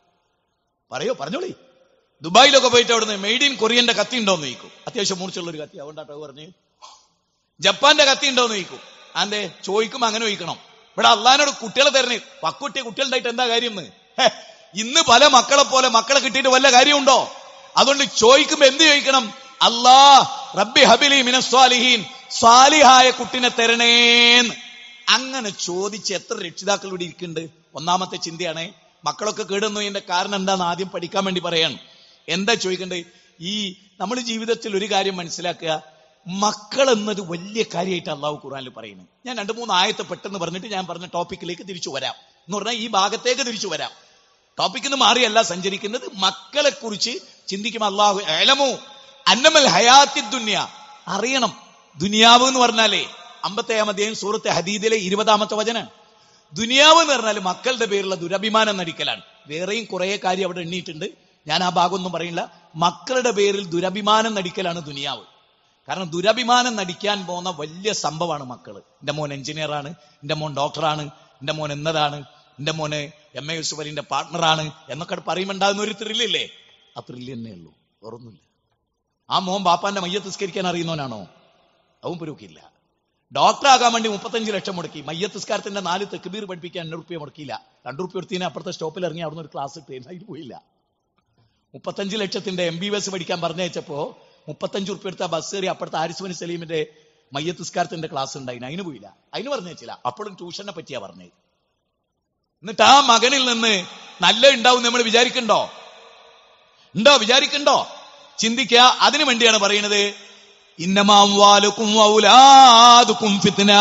പറയോ? പറഞ്ഞോളി. ദുബായിലൊക്കെ പോയിട്ട് അവിടുന്ന് മെയ്ഡ് ഇൻ കൊറിയന്റെ കത്തി ഉണ്ടോന്ന് ചോദിക്കും. അത്യാവശ്യം മൂർച്ചുള്ള ഒരു കത്തി, അതുകൊണ്ടാട്ടോ പറഞ്ഞ്. ജപ്പാന്റെ കത്തി ഉണ്ടോന്ന് ചോദിക്കും. അതെ, ചോദിക്കുമ്പോ അങ്ങനെ ചോദിക്കണം. ഇവിടെ അള്ളഹാനോട് കുട്ടികളെ തരണേ, വക്കുവട്ടിയെ കുട്ടികളുണ്ടായിട്ട് എന്താ കാര്യം എന്ന്? ഇന്ന് പല മക്കളെ പോലെ മക്കളെ കിട്ടിയിട്ട് വല്ല കാര്യമുണ്ടോ? അതുകൊണ്ട് ചോദിക്കുമ്പോ എന്ത് ചോദിക്കണം? അല്ലാ റബ്ബി ഹബിലി മിനസ് സ്വാലിഹീൻ, സ്വാലിഹായ കുട്ടിനെ തരണേന്ന്. അങ്ങനെ ചോദിച്ച് എത്ര രക്ഷിതാക്കൾ ഇവിടെ ഇരിക്കുന്നുണ്ട്. ഒന്നാമത്തെ ചിന്തയാണ് മക്കളൊക്കെ കേടുന്നതിന്റെ കാരണം എന്താന്ന് ആദ്യം പഠിക്കാൻ വേണ്ടി പറയാണ്. എന്താ ചോദിക്കണ്ടേ? ഈ നമ്മൾ ജീവിതത്തിൽ ഒരു കാര്യം മനസ്സിലാക്കുക, മക്കൾ എന്നത് വലിയ കാര്യമായിട്ട് അള്ളാഹു ഖുർആനിൽ പറയുന്നു. ഞാൻ രണ്ട് മൂന്ന് ആയത്ത് പെട്ടെന്ന് പറഞ്ഞിട്ട് ഞാൻ പറഞ്ഞ ടോപ്പിക്കിലേക്ക് തിരിച്ചു വരാം. എന്ന് പറഞ്ഞാൽ ഈ ഭാഗത്തേക്ക് തിരിച്ചു വരാം. ടോപ്പിക്കിൽ നിന്ന് മാറിയല്ല സഞ്ചരിക്കുന്നത്. മക്കളെ കുറിച്ച് ചിന്തിക്കുമ്പോൾ അള്ളാഹു അലമു അന്നമൽ ഹയാത്തി ദുനിയ, അറിയണം. ദുനിയാവ് എന്ന് പറഞ്ഞാലേ അമ്പത്തേഴാം അധ്യായം സൂറത്തെ ഹദീദിലെ ഇരുപതാമത്തെ വചനം. ദുനിയാവ് എന്ന് പറഞ്ഞാൽ മക്കളുടെ പേരിലുള്ള ദുരഭിമാനം നടിക്കലാണ്. വേറെയും കുറെ കാര്യം അവിടെ എണ്ണിയിട്ടുണ്ട്, ഞാൻ ആ ഭാഗമൊന്നും പറയില്ല. മക്കളുടെ പേരിൽ ദുരഭിമാനം നടിക്കലാണ് ദുനിയാവ്. കാരണം ദുരഭിമാനം നടിക്കാൻ പോകുന്ന വലിയ സംഭവമാണ് മക്കള്. എന്റെ മോൻ എഞ്ചിനീയറാണ്, എന്റെ മോൻ ഡോക്ടറാണ്, എന്റെ മോൻ എന്നതാണ്, എന്റെ മോന് എം എ യൂസുഫ് അലിന്റെ പാർട്ട്ണറാണ് എന്നൊക്കെ പറയുമ്പോണ്ടാകുന്ന ഒരു ത്രില്ലില്ലേ? ആ ത്രില്ല് തന്നെ ഉള്ളൂ, വേറൊന്നുമില്ല. ആ മോൻ ബാപ്പാന്റെ മയ്യത്ത് നിസ്കരിക്കാൻ അറിയുന്നവനാണോ? അവൻ പുരോക്കില്ല. ഡോക്ടറാകാൻ വേണ്ടി മുപ്പത്തഞ്ച് ലക്ഷം മുടക്കി. മയ്യത്ത് നിസ്കാരത്തിന്റെ നാല് തെക്കുബീർ പഠിപ്പിക്കാൻ രണ്ട് റുപ്യ മുടക്കിയില്ല. രണ്ടു റുപ്യ എടുത്തതിന് അപ്പുറത്തെ സ്റ്റോപ്പിൽ ഇറങ്ങി അവിടുന്ന് ഒരു ക്ലാസ് ഇട്ട് അതിന് പോയില്ല. മുപ്പത്തഞ്ച് ലക്ഷത്തിന്റെ എം ബി ബി എസ് പഠിക്കാൻ പറഞ്ഞയച്ചപ്പോ മുപ്പത്തഞ്ച് റുപ്യ എടുത്ത ബസ് കയറി അപ്പുറത്തെ ആരിസ്മനി സലീമിന്റെ മയ്യത്ത് നിസ്കാരത്തിന്റെ ക്ലാസ് ഉണ്ടായിന്, അതിന് പോയില്ല. അതിന് പറഞ്ഞേച്ചില്ല. അപ്പോഴും ട്യൂഷനെ പറ്റിയാ പറഞ്ഞത്. എന്നിട്ട് ആ മകനിൽ നിന്ന് നല്ല ഉണ്ടാവും നമ്മൾ വിചാരിക്കണ്ടോ? ഉണ്ടോ? വിചാരിക്കണ്ടോ? ചിന്തിക്കുക. അതിനു വേണ്ടിയാണ് പറയുന്നത് ഇന്നമാ അംവാലുക്കും വഔലാദുക്കും ഫിത്ന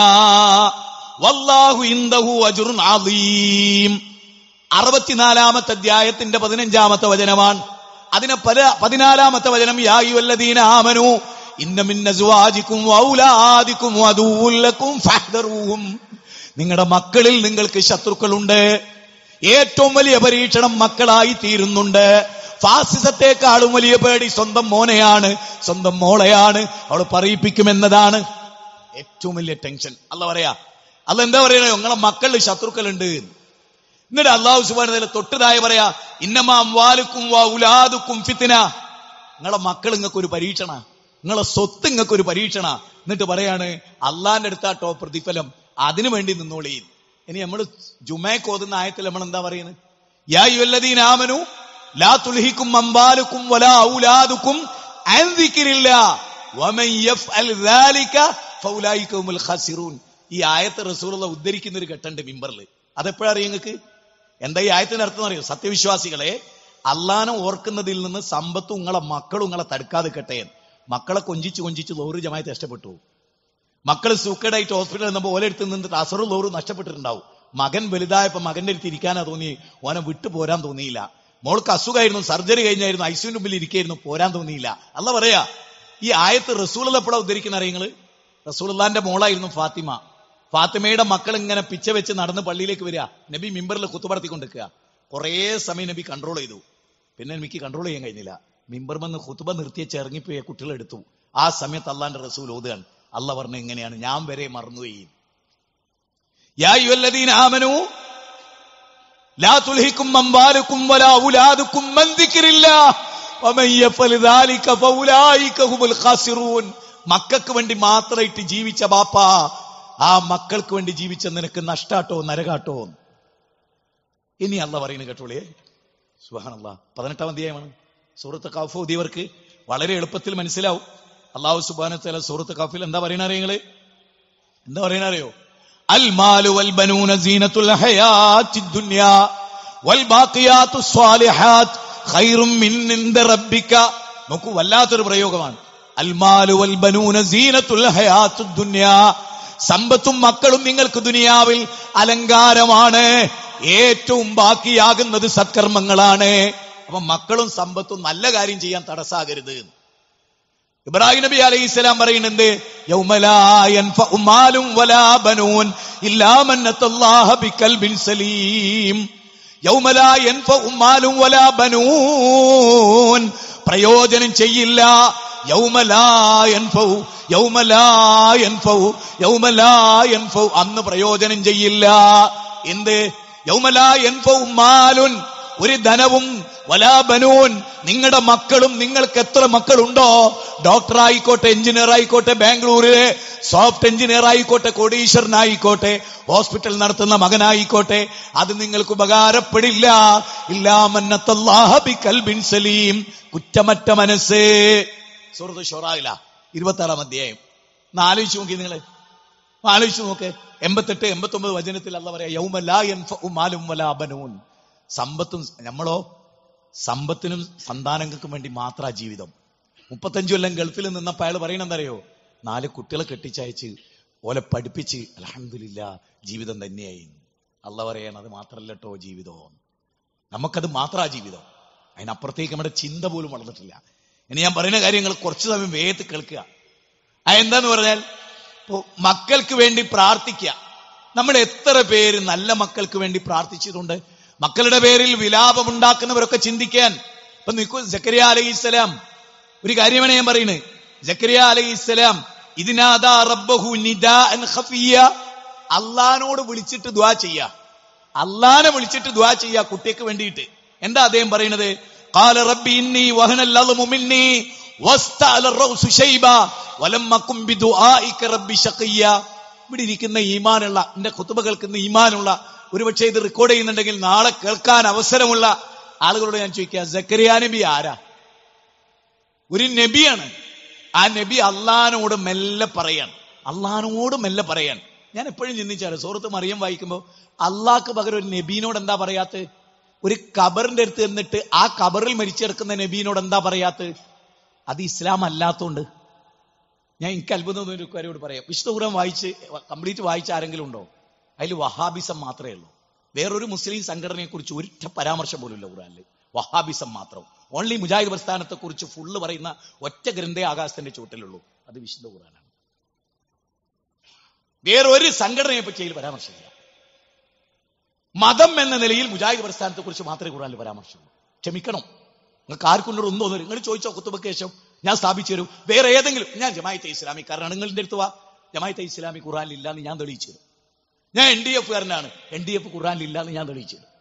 വല്ലാഹു ഇൻദഹു അജ്റുൻ അദീം. അറുപത്തിനാലാമത്തെ അധ്യായത്തിന്റെ പതിനഞ്ചാമത്തെ വചനമാണ്. അതിനെ പല പതിനാലാമത്തെ വചനം യാ അയ്യുഹല്ലദീന ആമനൂ ഇന്ന മിൻ അസ്വാജിക്കും വഔലാദിക്കും അദുവ്വുൻ ലക്കും ഫഹ്ദറൂഹും. നിങ്ങളുടെ മക്കളിൽ നിങ്ങൾക്ക് ശത്രുക്കളുണ്ട്. ഏറ്റവും വലിയ പരീക്ഷണം മക്കളായി തീരുന്നുണ്ട്. ഫാസിസത്തെക്കാളും വലിയ പേടി സ്വന്തം മോനെയാണ്, സ്വന്തം മോളെയാണ്. അവൾ പറയിപ്പിക്കുമെന്നതാണ് ഏറ്റവും വലിയ ടെൻഷൻ. അല്ല പറയാ, അല്ല എന്താ പറയണേ? നിങ്ങളെ മക്കളിൽ ശത്രുക്കളുണ്ട്. എന്നിട്ട് അല്ലാഹു സുബ്ഹാനഹു വ തആല തൊട്ടതായി പറയാ ഇന്നമാ അംവാലുക്കും വഔലാദുക്കും ഫിത്ന. നിങ്ങളെ മക്കൾ നിങ്ങൾക്കൊരു പരീക്ഷണ, നിങ്ങളെ സ്വത്ത് നിങ്ങൾക്കൊരു പരീക്ഷണ. എന്നിട്ട് പറയാണ് അള്ളാന്റെ അടുത്താട്ടോ പ്രതിഫലം, അതിനു വേണ്ടി നിന്നോളീൻ. ഇനി നമ്മൾ ജുമയ്ക്ക് ഓതുന്ന ആയത്തിൽ നമ്മൾ എന്താ പറയുന്നത്? യാ അയ്യുഹല്ലദീന ആമനൂ ലാ തുൽഹിക്കും അംവാലുക്കും വലാ ഔലാദുക്കും അൻ ദിക്രില്ലാഹ് വമൻ യഫ്അൽ ദാലിക ഫൗലൈക ഹുമുൽ ഖാസിറൂൻ. ഈ ആയത്ത് റസൂലുള്ളാഹി ഉദ്ധരിക്കുന്ന ഒരു ഘട്ടമുണ്ട് മിമ്പറിൽ. അതെപ്പോഴറിയാം നിങ്ങൾക്ക്? എന്താ ഈ ആയത്തിന്റെ അർത്ഥം അറിയോ? സത്യവിശ്വാസികളെ, അള്ളാനെ ഓർക്കുന്നതിൽ നിന്ന് സമ്പത്തും നിങ്ങളെ മക്കളും നിങ്ങളെ തടുക്കാതെ കട്ടെ. മക്കളെ കൊഞ്ചിച്ച് കൊഞ്ചിച്ച് ലോറി ജമാഅത്ത് നഷ്ടപ്പെട്ടു. മക്കൾ സൂക്കേടായിട്ട് ഹോസ്പിറ്റലിൽ നിന്നപ്പോൾ ഓലെടുത്ത് നിന്നിട്ട് അസറും ലോറ് നഷ്ടപ്പെട്ടിട്ടുണ്ടാവും. മകൻ വലുതായപ്പോ മകന്റെ അടുത്ത് ഇരിക്കാനാ തോന്നി, ഓനെ വിട്ടു പോരാൻ തോന്നിയില്ല. മോൾക്ക് അസുഖമായിരുന്നു, സർജറി കഴിഞ്ഞായിരുന്നു, ഐസിയുന്റെ മുമ്പിൽ ഇരിക്കായിരുന്നു, പോരാൻ തോന്നിയില്ല. അല്ല പറയാ, ഈ ആയത്ത് റസൂലുള്ള എപ്പോഴാണ് ഉദ്ധരിക്കുന്ന അറിയങ്ങള്? റസൂലുള്ളാന്റെ മോളായിരുന്നു ഫാത്തിമ. ഫാത്തിമയുടെ മക്കൾ ഇങ്ങനെ പിച്ച വെച്ച് നടന്ന് പള്ളിയിലേക്ക് വരിക. നബി മിമ്പറിൽ ഖുതുബർത്തിക്കൊണ്ടിരിക്കുക. കുറേ സമയം നബി കൺട്രോൾ ചെയ്തു. പിന്നെ എനിക്ക് കൺട്രോൾ ചെയ്യാൻ കഴിഞ്ഞില്ല. മിമ്പർമെന്ന് ഖുതുബ നിർത്തിയ ഇറങ്ങിപ്പോയ കുട്ടികളെ എടുത്തു. ആ സമയത്ത് അള്ളാന്റെ റസൂൽ ഓതുകയാണ്. അല്ല പറഞ്ഞ എങ്ങനെയാണ്? ഞാൻ വരെ മറന്നുപോയി. യാ അയ്യുഹല്ലദീന ആമനൂ ലാ തുൽഹിക്കും അംവാലുക്കും വലാ ഔലാദുക്കും അൻ ദിക്രില്ലാഹ് വമൻ യഫ്അൽ ദാലിക ഫൗലൈക ഹുമുൽ ഖാസിറൂൻ. മക്കൾക്ക് വേണ്ടി മാത്രമായിട്ട് ജീവിച്ച ബാപ്പ, ആ മക്കൾക്ക് വേണ്ടി ജീവിച്ച നിനക്ക് നഷ്ടാട്ടോ നരകാട്ടോ. ഇനി അല്ല പറയുന്നത് കേട്ടോളേ, സുബ്ഹാനല്ലാഹ്. പതിനെട്ടാം അധ്യായമാണ് സൂറത്ത് കഹ്ഫ്. ഓതിയവർക്ക് വളരെ എളുപ്പത്തിൽ മനസ്സിലാവും. അല്ലാഹു സുബ്ഹാനഹു വ തആല സൂറത്ത് കഹ്ഫിൽ എന്താ പറയണ അറിയങ്ങള്? എന്താ പറയണ അറിയോ? അൽ മാലു വൽ ബനൂന സീനത്തുൽ ഹയാത്തിദ് ദുനിയാ വൽ ബാഖിയാത്തുസ് സ്വാലിഹാത്ത് ഖൈറും മിൻ ഇൻദ റബ്ബിക. നോക്കൂ, വല്ലാത്തൊരു പ്രയോഗമാണ്. അൽ മാലു വൽ ബനൂന സീനത്തുൽ ഹയാത്തിദ് ദുനിയാ. സമ്പത്തും മക്കളും നിങ്ങൾക്ക് ദുനിയാവിൽ അലങ്കാരമാണ്. ഏറ്റവും ബാക്കിയാകുന്നത് സത്കർമ്മങ്ങളാണ്. അപ്പൊ മക്കളും സമ്പത്തും നല്ല കാര്യം ചെയ്യാൻ തടസ്സാകരുത്. ഇബ്രാഹിം നബി അലൈഹിസ്സലാം പറയുന്നുണ്ട്, യൗമലാ യൻഫഉ മാലും വലാ ബനൂൻ ഇല്ലാ മൻ അത്തല്ലാഹ ബിഖൽബിൻ സലീം. യൗമലാ യൻഫഉ മാലും വലാ ബനൂൻ, പ്രയോജനം ചെയ്യില്ല. യൗമലാ യൻഫഉ യൗമലാ യൻഫഉ യൗമലാ യൻഫഉ, അന്ന് പ്രയോജനം ചെയ്യില്ല. എന്ത്? യൗമലാ യൻഫഉ മാലുൻ, ഒരു ധനവും, വലാ ബനൂൻ, നിങ്ങളുടെ മക്കളും. നിങ്ങൾക്ക് എത്ര മക്കളുണ്ടോ, ഡോക്ടർ ആയിക്കോട്ടെ, എഞ്ചിനീയർ ആയിക്കോട്ടെ, ബാംഗ്ലൂരിലെ സോഫ്റ്റ് എഞ്ചിനീയർ ആയിക്കോട്ടെ, കോടീശ്വരനായിക്കോട്ടെ, ഹോസ്പിറ്റൽ നടത്തുന്ന മകനായിക്കോട്ടെ, അത് നിങ്ങൾക്ക് ഉപകാരപ്പെടില്ല. ഇല്ലാ മൻ അത്തല്ലാഹ ബിഖൽബിൻ സലീം, കുറ്റമറ്റ മനസ്സ്. സൂറത്ത് ശുറായില ഇരുപത്തി ആറാം അധ്യായം. ആലോചിച്ച് നോക്കി, നിങ്ങള് ആലോചിച്ച് നോക്ക്. എൺപത്തെട്ട് എൺപത്തി ഒമ്പത് വചനത്തിൽ അല്ലാഹു പറയാ, യൗമ ലാ യൻഫഉ മാലും വലാ ബനൂൻ. സമ്പത്തും, നമ്മളോ സമ്പത്തിനും സന്താനങ്ങൾക്കും വേണ്ടി മാത്ര ജീവിതം. മുപ്പത്തഞ്ചു കൊല്ലം ഗൾഫിൽ നിന്നപ്പോൾ അയാൾ പറയണ എന്തറിയോ? നാല് കുട്ടികളെ കെട്ടിച്ചയച്ച് ഓലെ പഠിപ്പിച്ച് അൽഹംദുലില്ലാ ജീവിതം തന്നെയായി. അല്ലാഹു പറയാണ്, അത് മാത്രല്ല കേട്ടോ ജീവിതം, നമുക്കത് മാത്ര ജീവിതം. അതിനപ്പുറത്തേക്ക് നമ്മുടെ ചിന്ത പോലും വളർന്നിട്ടില്ല. ഇനി ഞാൻ പറയുന്ന കാര്യങ്ങൾ കുറച്ചു സമയം വേഗത്തിൽ കേൾക്കുക. അതെന്താന്ന് പറഞ്ഞാൽ, മക്കൾക്ക് വേണ്ടി പ്രാർത്ഥിക്കുക. നമ്മൾ എത്ര പേര് നല്ല മക്കൾക്ക് വേണ്ടി പ്രാർത്ഥിച്ചിട്ടുണ്ട്? മക്കളുടെ പേരിൽ വിലാപമുണ്ടാക്കുന്നവരൊക്കെ ചിന്തിക്കാൻ. ഇപ്പൊ നിൽക്കൂ, സക്കരിയ അലൈഹിസ്സലാം, ഒരു കാര്യമാണ് ഞാൻ പറയുന്നത്. സക്കരിയ അലൈഹിസ്സലാം ഇതിനാദാ റബ്ബഹു നിദാഅൻ ഖഫിയ, അള്ളാനോട് വിളിച്ചിട്ട് ദുആ ചെയ്യുക. അള്ളാനെ വിളിച്ചിട്ട് ദുആ ചെയ്യുക കുട്ടിക്ക് വേണ്ടിയിട്ട്. എന്താ അദ്ദേഹം പറയുന്നത്? ഖാല റബ്ബി ഇന്നി വഹനൽ അദ്മു മിന്നി വസ്തഅല റൗസു ശൈബാ വലം അകും ബിദുആഇക റബ്ബി ശഖിയ. ഇവിടെ ഇരിക്കുന്ന ഈമാനുള്ള, എന്റെ ഖുതുബ കേൾക്കുന്ന ഈമാനുള്ള, ഒരുപക്ഷെ ഇത് റെക്കോർഡ് ചെയ്യുന്നുണ്ടെങ്കിൽ നാളെ കേൾക്കാൻ അവസരമുള്ള ആളുകളോട് ഞാൻ ചോദിക്കുക, സക്കരിയ നബി ആരാ? ഒരു നബിയാണ്. ആ നബി അള്ളഹാനോട് മെല്ലെ പറയാൻ, അള്ളഹാനോട് മെല്ലെ പറയാൻ. ഞാൻ എപ്പോഴും ചിന്തിച്ചാറ്, സൂറത്ത് മറിയം വായിക്കുമ്പോ അള്ളാഹ്ക്ക് പകരം ഒരു നബീനോട് എന്താ പറയാത്ത? ഒരു ഖബറിന്റെ അടുത്ത് എന്നിട്ട് ആ ഖബറിൽ മരിച്ചെടുക്കുന്ന നബീനോട് എന്താ പറയാത്ത? അത് ഇസ്ലാം അല്ലാത്തോണ്ട്. ഞാൻ എനിക്ക് അത്ഭുതം ഒരു കാര്യോട് പറയാം. വിശുദ്ധ ഖുർആൻ വായിച്ച് കംപ്ലീറ്റ് വായിച്ച ആരെങ്കിലും ഉണ്ടോ? അതിൽ വഹാബിസം മാത്രമേ ഉള്ളൂ. വേറൊരു മുസ്ലിം സംഘടനയെ കുറിച്ച് ഒറ്റ പരാമർശം പോലും ഇല്ല ഖുർആനിൽ. വഹാബിസം മാത്രം. ഓൺലി മുജാഹിദ് പ്രസ്ഥാനത്തെ കുറിച്ച് ഫുള്ള് പറയുന്ന ഒറ്റ ഗ്രന്ഥേ ആകാശത്തിന്റെ ചുവട്ടിലുള്ളൂ, അത് വിശുദ്ധ ഖുർആനാണ്. വേറൊരു സംഘടനയെ പറ്റി അതിൽ പരാമർശമില്ല. മതം എന്ന നിലയിൽ മുജാഹിദ് പ്രസ്ഥാനത്തെ കുറിച്ച് മാത്രമേ ഖുർആനിൽ പരാമർശമുള്ളൂ. ക്ഷമിക്കണം, നിങ്ങൾക്ക് ആർക്കൊന്നും ഒന്നും തോന്നില്ല. നിങ്ങൾ ചോദിച്ചോ കുത്തുബക്ക് ശേഷം ഞാൻ സ്ഥാപിച്ചു തരും. വേറെ ഏതെങ്കിലും, ഞാൻ ജമാഅത്തെ ഇസ്ലാമി കാരനാണ്, നിങ്ങളുടെ അടുത്ത് വാ, ജമാഅത്തെ ഇസ്ലാമി ഖുർആനിൽ ഇല്ലാന്ന് ഞാൻ തെളിയിച്ചു തരും. ഞാൻ എൻ ഡി എഫ് കാരനാണ്, എൻ ഡി എഫ് ഖുർആനിൽ ഇല്ലാന്ന് ഞാൻ തെളിയിച്ചു തരും.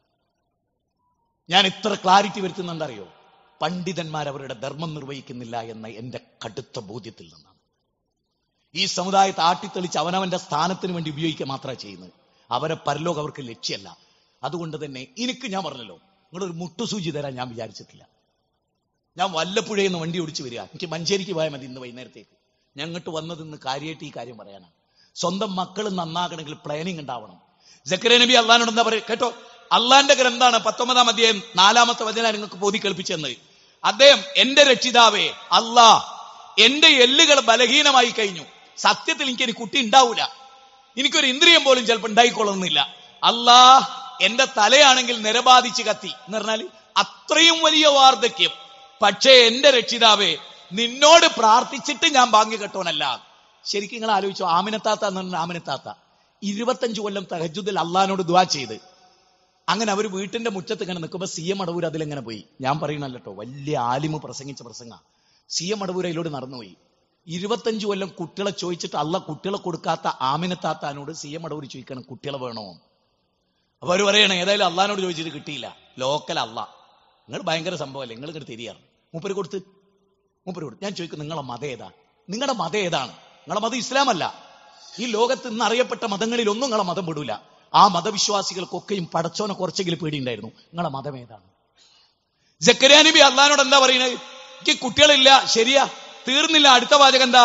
ഞാൻ ഇത്ര ക്ലാരിറ്റി വരുത്തുന്നുണ്ടറിയോ? പണ്ഡിതന്മാർ അവരുടെ ധർമ്മം നിർവഹിക്കുന്നില്ല എന്ന എന്റെ കടുത്ത ബോധ്യത്തിൽ നിന്നാണ്. ഈ സമുദായത്തെ ആട്ടിത്തെളിച്ച് അവനവന്റെ സ്ഥാനത്തിന് വേണ്ടി ഉപയോഗിക്കുക മാത്രമാണ് ചെയ്യുന്നത്. അവരെ പരലോകം അവർക്ക് ലക്ഷ്യമല്ല. അതുകൊണ്ട് തന്നെ എനിക്ക്, ഞാൻ പറഞ്ഞല്ലോ, നിങ്ങളൊരു മുട്ടുസൂചി തരാൻ ഞാൻ വിചാരിച്ചിട്ടില്ല. ഞാൻ വല്ലപ്പുഴയെന്ന് വണ്ടി ഓടിച്ചു വരിക, എനിക്ക് മഞ്ചേരിക്ക് പോയാൽ മതി ഇന്ന് വൈകുന്നേരത്തേക്ക്. ഞങ്ങട്ട് വന്നത് ഇന്ന് കാര്യമായിട്ട് ഈ കാര്യം പറയാനാണ്. സ്വന്തം മക്കൾ നന്നാകണമെങ്കിൽ പ്ലാനിങ് ഉണ്ടാവണം. സക്കറിയ നബി അള്ളാഹിനോട് എന്താ പറയുക കേട്ടോ? അള്ളാന്റെ ഗ്രന്ഥാണ് പത്തൊമ്പതാം അധ്യായം നാലാമത്തെ വചനം നിങ്ങൾക്ക് ബോധി കേൾപ്പിച്ചെന്ന്. അദ്ദേഹം എന്റെ രക്ഷിതാവേ അല്ലാ, എന്റെ എല്ലുകൾ ബലഹീനമായി കഴിഞ്ഞു, സത്യത്തിൽ എനിക്കൊരു കുട്ടി ഉണ്ടാവൂല, എനിക്കൊരു ഇന്ദ്രിയം പോലും ചിലപ്പോൾ ഉണ്ടായിക്കൊള്ളുന്നില്ല. അല്ലാ, എന്റെ തലയാണെങ്കിൽ നിരബാധിച്ച് കത്തി എന്ന് പറഞ്ഞാൽ അത്രയും വലിയ വാർദ്ധക്യം. പക്ഷേ എന്റെ രക്ഷിതാവേ, നിന്നോട് പ്രാർത്ഥിച്ചിട്ട് ഞാൻ ബാങ്ക് കെട്ടോനല്ല. ശരിക്കും നിങ്ങൾ ആലോചിച്ചോ, ആമിനത്താത്ത എന്ന് പറഞ്ഞ ആമിനത്താത്ത ഇരുപത്തഞ്ചു കൊല്ലം തഹജ്ജുദിൽ അള്ളഹാനോട് ദുആ ചെയ്ത് അങ്ങനെ അവർ വീട്ടിന്റെ മുറ്റത്ത് ഇങ്ങനെ നിൽക്കുമ്പോൾ സി എം അടവൂർ അതിലെങ്ങനെ പോയി. ഞാൻ പറയണല്ലോ, വലിയ ആലിമ് പ്രസംഗിച്ച പ്രസംഗ. സി എം അടവൂർ അതിലൂടെ നടന്നുപോയി. ഇരുപത്തഞ്ചു കൊല്ലം കുട്ടികളെ ചോദിച്ചിട്ട് അല്ല കുട്ടികളെ കൊടുക്കാത്ത ആമിനത്താത്താനോട് സി എം അടവൂർ ചോദിക്കണം കുട്ടികളെ വേണോ. അപ്പൊ അവർ പറയണേ ഏതായാലും അള്ളഹാനോട് ചോദിച്ചിട്ട് കിട്ടിയില്ല, ലോക്കൽ അല്ല, നിങ്ങൾ ഭയങ്കര സംഭവമല്ലേ, നിങ്ങൾ ഇങ്ങോട്ട് തിരിയാറ്. മൂപ്പര് കൊടുത്ത് മൂപ്പര് കൊടുത്ത് ഞാൻ ചോദിക്കും നിങ്ങളെ മതം ഏതാ? നിങ്ങളുടെ മതം ഏതാണ്? നിങ്ങളുടെ മതം ഇസ്ലാം അല്ല. ഈ ലോകത്ത് ഇന്ന് അറിയപ്പെട്ട മതങ്ങളിൽ ഒന്നും നിങ്ങളെ മതം വിടൂല. ആ മതവിശ്വാസികൾക്കൊക്കെയും പടച്ചോനെ കുറച്ചെങ്കിലും പേടിയുണ്ടായിരുന്നു. നിങ്ങളെ മതം ഏതാണ്? സക്കറിയ നബി അള്ളഹാനോട് എന്താ പറയുന്നത്? എനിക്ക് കുട്ടികളില്ല, ശരിയാ, തീർന്നില്ല. അടുത്ത വാചകം എന്താ?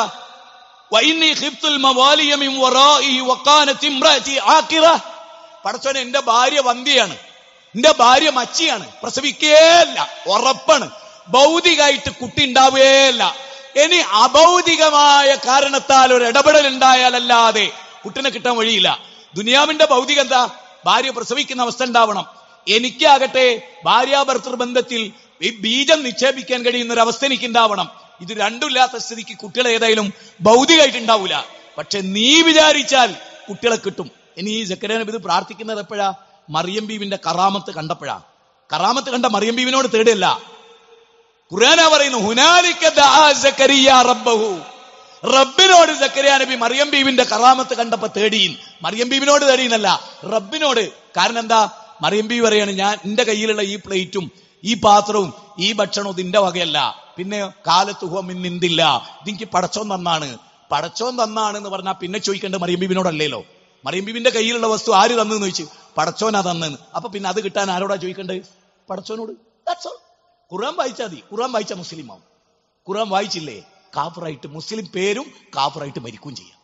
പടച്ചോനെ, എന്റെ ഭാര്യ വന്ധ്യയാണ്, എന്റെ ഭാര്യ മച്ചിയാണ്, പ്രസവിക്കേല്ല, ഉറപ്പാണ്, ഭൗതികമായിട്ട് കുട്ടി ഉണ്ടാവുകയല്ല. ഇനി അഭൗതികമായ കാരണത്താൽ ഒരു ഇടപെടൽ ഉണ്ടായാലല്ലാതെ കുട്ടിനെ കിട്ടാൻ വഴിയില്ല. ദുനിയാവിന്റെ ഭൗതികം എന്താ? ഭാര്യ പ്രസവിക്കുന്ന അവസ്ഥ ഉണ്ടാവണം. എനിക്കാകട്ടെ ഭാര്യാഭർത്തൃ ബന്ധത്തിൽ ബീജം നിക്ഷേപിക്കാൻ കഴിയുന്ന ഒരു അവസ്ഥ എനിക്ക് ഉണ്ടാവണം. ഇത് രണ്ടുമില്ലാത്ത സ്ഥിതിക്ക് കുട്ടികളെ ഏതായാലും ഭൗതികമായിട്ട് ഉണ്ടാവൂല. പക്ഷെ നീ വിചാരിച്ചാൽ കുട്ടികളെ കിട്ടും. ഇനി ഈ സക്കറിയ നബി ഇത് പ്രാർത്ഥിക്കുന്നത് എപ്പോഴാ? മറിയം ബീവിന്റെ കറാമത്ത് കണ്ടപ്പോഴാ. കറാമത്ത് കണ്ട മറിയം ബീവിനോട് തേടില്ല. ഖുർആനാ പറയുന്നു, ഹുനാലിക ദഅ സക്കറിയ റബ്ബഹു. റബ്ബിനോട് സക്കറിയ നബി മറിയം ബീവിന്റെ കറാമത്ത് കണ്ടപ്പോ തേടിയിൻ. മറിയം ബീവിനോട് തേടിയെന്നല്ല, റബ്ബിനോട്. കാരണം എന്താ? മറിയം ബീവി പറയാണ്, ഞാൻ എന്റെ കയ്യിലുള്ള ഈ പ്ലേറ്റും ഈ പാത്രവും ഈ ഭക്ഷണവും ഇതിന്റെ വകയല്ല, പിന്നെ കാലത്ത് ഹുവ മിൻ ഇന്ദില്ല, ഇതെനിക്ക് പടച്ചോൻ തന്നാണ്. പടച്ചോൻ തന്നാണ് എന്ന് പറഞ്ഞാൽ പിന്നെ ചോദിക്കേണ്ടത് മറിയം ബീവിനോടല്ലേലോ. മറിയം ബീവിന്റെ കയ്യിലുള്ള വസ്തു ആര് തന്നെന്ന് ചോദിച്ചു, പടച്ചോനാ തന്നെന്ന്. അപ്പൊ പിന്നെ അത് കിട്ടാൻ ആരോടാ ചോദിക്കേണ്ടത്? പടച്ചോനോട്. ഖുർആൻ വായിച്ചാൽ മതി, ഖുർആൻ വായിച്ച മുസ്ലിം ആവും. ഖുർആൻ വായിച്ചില്ലേ കാഫറായിട്ട് മുസ്ലിം പേരും കാഫറായിട്ട് മരിക്കുകയും ചെയ്യാം.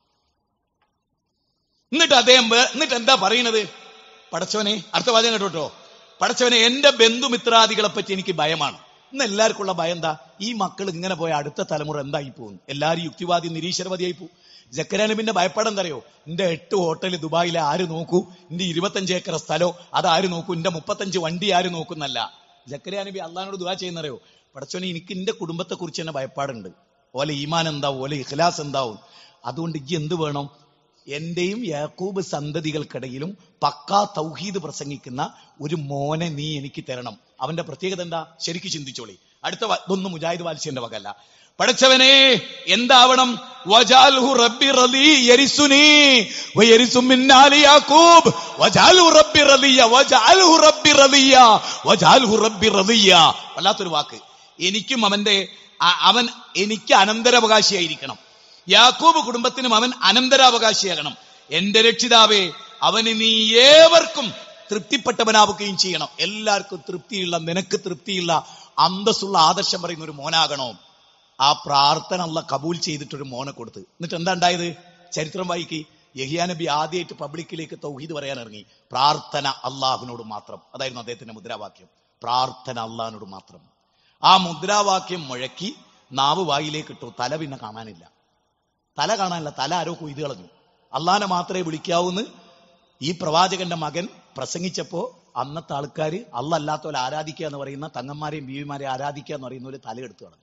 എന്നിട്ട് അദ്ദേഹം എന്നിട്ട് എന്താ പറയുന്നത്? പടച്ചോനെ, അടുത്ത വാചകം കേട്ടോട്ടോ, പടച്ചോനെ, എന്റെ ബന്ധുമിത്രാദികളെ പറ്റി എനിക്ക് ഭയമാണ്. ഇന്ന് എല്ലാവർക്കും ഉള്ള ഭയം എന്താ? ഈ മക്കൾ ഇങ്ങനെ പോയ അടുത്ത തലമുറ എന്തായി പോകും? എല്ലാവരും യുക്തിവാദി നിരീശ്വരവാദിയായി പോകും. സക്കറിയ നബിന്റെ ഭയപ്പാട് എന്തറിയോ? എന്റെ എട്ട് ഹോട്ടൽ ദുബായിലെ ആര് നോക്കൂ, എന്റെ ഇരുപത്തഞ്ച് ഏക്കർ സ്ഥലോ അത് ആര് നോക്കൂ, എന്റെ മുപ്പത്തഞ്ച് വണ്ടി ആര് നോക്കുന്നല്ല. സക്കറിയ നബി അള്ളഹാനോട് ദുആ ചെയ്യുന്നറിയോ? പടച്ചോനെ, എനിക്ക് എന്റെ കുടുംബത്തെ കുറിച്ച് തന്നെ ഭയപ്പാടുണ്ട്. ഓലെ ഈമാൻ എന്താവും, ഓലെ ഇഖ്ലാസ് എന്താവും. അതുകൊണ്ട് ഇജ്ജ് എന്ത് വേണം? എന്റെയും യാക്കൂബ് സന്തതികൾക്കിടയിലും പക്കാ തൗഹീദ് പ്രസംഗിക്കുന്ന ഒരു മോനെ നീ എനിക്ക് തരണം. അവന്റെ പ്രത്യേകത എന്താ? ശരിക്കും ചിന്തിച്ചോളി. അടുത്ത ഇതൊന്നും മുജാഹിദ് വാലിസിന്റെ വകല്ല. പടച്ചവനെ, എന്താവണം? വജഅൽഹു റബ്ബി റളി യരിസുനി വയരിസു മിൻ ആലി യാക്കൂബ് വജഅൽഹു റബ്ബി റളിയ വജഅൽഹു റബ്ബി റളിയ വജഅൽഹു റബ്ബി റളിയ. വല്ലാത്തൊരു വാക്ക്. എനിക്കും അവന്റെ അവൻ എനിക്ക് അനന്തരാവകാശിയായിരിക്കണം. യാക്കൂബ് കുടുംബത്തിനും അവൻ അനന്തരാവകാശിയാകണം. എന്റെ രക്ഷിതാവേ, അവന് നീ ഏവർക്കും തൃപ്തിപ്പെട്ടവനാവുകയും ചെയ്യണം. എല്ലാവർക്കും തൃപ്തിയുള്ള, നിനക്ക് തൃപ്തിയുള്ള, അന്തസ്സുള്ള ആദർശം പറയുന്ന ഒരു മോനാകണോ. ആ പ്രാർത്ഥന അല്ലാഹ് കബൂൽ ചെയ്തിട്ടൊരു മോനെ കൊടുത്ത്. എന്നിട്ട് എന്താ ഉണ്ടായത്? ചരിത്രം വായിക്കി. യഹിയാ നബി ആദ്യമായിട്ട് പബ്ലിക്കിലേക്ക് തൗഹീദ് പറയാൻ ഇറങ്ങി. പ്രാർത്ഥന അള്ളാഹുവിനോട് മാത്രം, അതായിരുന്നു അദ്ദേഹത്തിന്റെ മുദ്രാവാക്യം. പ്രാർത്ഥന അള്ളാഹിനോട് മാത്രം. ആ മുദ്രാവാക്യം മുഴക്കി നാവ് വായിലേക്ക് ഇട്ടു. തല പിന്നെ കാണാനില്ല. തല കാണാനില്ല, തല ആരോ കൊയ്ത് കളഞ്ഞു. അള്ളാഹിനെ മാത്രമേ വിളിക്കാവൂന്ന് ഈ പ്രവാചകന്റെ മകൻ പ്രസംഗിച്ചപ്പോ അന്നത്തെ ആൾക്കാര് അള്ള അല്ലാത്തവരെ ആരാധിക്കുക എന്ന് പറയുന്ന തങ്ങന്മാരെയും ബീവിമാരെയും ആരാധിക്കുക എന്ന് പറയുന്ന ഒരു തലയെടുത്തു കളഞ്ഞു.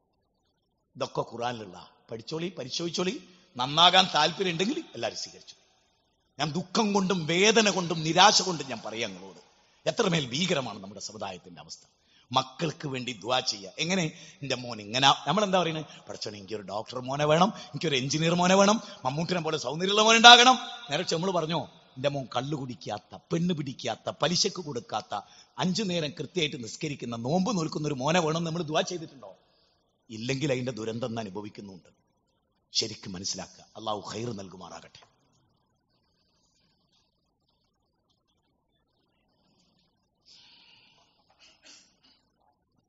ഇതൊക്കെ ഖുർആനിലുള്ള. പഠിച്ചോളി, പരിശോധിച്ചോളി. നന്നാകാൻ താല്പര്യം ഉണ്ടെങ്കിൽ എല്ലാവരും സ്വീകരിച്ചു. ഞാൻ ദുഃഖം കൊണ്ടും വേദന കൊണ്ടും നിരാശ കൊണ്ടും ഞാൻ പറയാം നിങ്ങളോട്, എത്രമേൽ ഭീകരമാണ് നമ്മുടെ സമുദായത്തിന്റെ അവസ്ഥ. മക്കൾക്ക് വേണ്ടി ദുആ ചെയ്യുക. എങ്ങനെ? എന്റെ മോൻ ഇങ്ങനെ. നമ്മളെന്താ പറയുന്നത്? പഠിച്ചോനെ, എനിക്കൊരു ഡോക്ടർ മോനെ വേണം, എനിക്കൊരു എഞ്ചിനീയർ മോനെ വേണം, മമ്മൂട്ടിനെ പോലെ സൗന്ദര്യമുള്ള മോൻ ഉണ്ടാകണം. നേരെ നമ്മൾ പറഞ്ഞോ, എന്റെ മോൻ കള്ളു കുടിക്കാത്ത, പെണ്ണ് പിടിക്കാത്ത, പലിശക്ക് കൊടുക്കാത്ത, അഞ്ചു നേരം കൃത്യമായിട്ട് നിസ്കരിക്കുന്ന, നോമ്പ് നോൽക്കുന്ന ഒരു മോനെ വേണം നമ്മൾ ദുആ ചെയ്തിട്ടുണ്ടോ? ഇല്ലെങ്കിൽ അതിന്റെ ദുരന്തം അനുഭവിക്കുന്നുണ്ട്. ശരിക്കും മനസ്സിലാക്കുക. അള്ളാഹു ഖൈർ നൽകുമാറാകട്ടെ.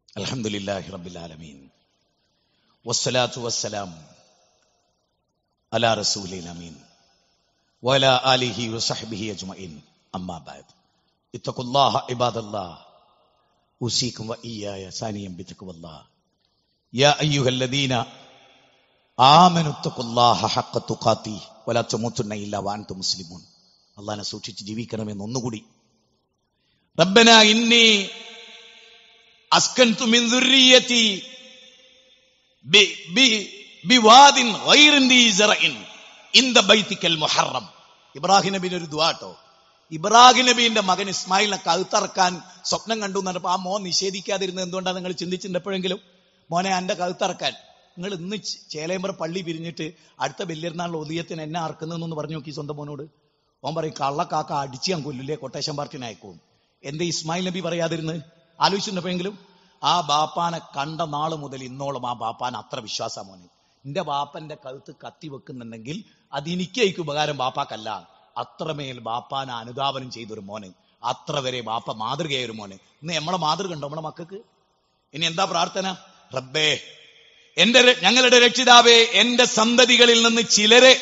അൽഹംദുലില്ലാഹി റബ്ബിൽ ആലമീൻ വസ്സലാത്തു വസ്സലാം അലാ റസൂലിൽ അമീൻ വഅലാ ആലിഹി വസഹ്ബിഹി അജ്മഈൻ അമ്മാ ബഅദ് ഇത്തഖുല്ലാഹ ഇബാദല്ലാഹ് ഉസീകും വഇയ്യായ സാനിയം ബിതഖ്വല്ലാഹ് യാ അയ്യുഹല്ലദീന ആമനു ഇത്തഖുല്ലാഹ ഹഖ്ക തുഖാതിഹി വലാ തമൂതുന്ന ഇല്ലാ വഅൻതും മുസ്ലിമൂൻ. അല്ലാഹനെ സൂക്ഷിച്ച് ജീവിക്കണമെന്ന് ഒന്നുകൂടി. റബ്ബനാ ഇന്നി അസ്കൻതു മിൻ ദുർരിയതി ബി ബി ബിവാദിൻ ഗൈറി ദി സറഇൻ ഇൻദ ബൈതിക്കൽ മുഹറം. ഇബ്രാഹിം നബിയുടെ ഒരു ദുആ ട്ടോ. ഇബ്രാഹിം നബിയുടെ മകൻ ഇസ്മായിലിനെ കഴുത്തറക്കാൻ സ്വപ്നം കണ്ടു എന്നപ്പോൾ ആ മോൻ നിഷേധിക്കാതിരുന്നത് എന്തുകൊണ്ടാണ് നിങ്ങൾ ചിന്തിച്ചിട്ടുണ്ട് എപ്പോഴെങ്കിലും? മോനെ എന്റെ കഴുത്തറക്കാൻ നിങ്ങൾ ഇന്ന് ചേലേമ്പ്ര പള്ളി പിരിഞ്ഞിട്ട് അടുത്ത ബലിയർനാളിൽ ഒലിയത്തിന് എന്നെ അറക്കുന്നതെന്ന് പറഞ്ഞു നോക്കി സ്വന്തം മോനോട്. ഓൻ പറയും കള്ളക്കാക്ക അടിച്ച് ഞാൻ കൊല്ലില്ലേ, കൊട്ടേഷൻ പാർട്ടിനെ അയക്കും. എന്തേ ഇസ്മായിൽ നബി പറയാതിരുന്നത്? ആലോചിച്ചിട്ടുണ്ടെപ്പോഴെങ്കിലും? ആ ബാപ്പാനെ കണ്ട നാള് മുതൽ ഇന്നോളം ആ ബാപ്പാൻ അത്ര വിശ്വാസം മോന്. എന്റെ ബാപ്പന്റെ കഴുത്ത് കത്തി വെക്കുന്നുണ്ടെങ്കിൽ അതെനിക്കേക്ക് ഉപകാരം ബാപ്പാക്കല്ല. അത്രമേൽ ബാപ്പാനെ അനുധാവനം ചെയ്തൊരു മോന്, അത്ര വരെ ബാപ്പ മാതൃകയായൊരു മോന്. ഇന്ന് നമ്മളെ മാതൃക ഉണ്ടോ നമ്മളെ മക്കൾക്ക്? ഇനി എന്താ പ്രാർത്ഥന? റബ്ബേ, എന്റെ ഞങ്ങളുടെ രക്ഷിതാവേ, എന്റെ സന്തതികളിൽ നിന്ന് ചിലരെ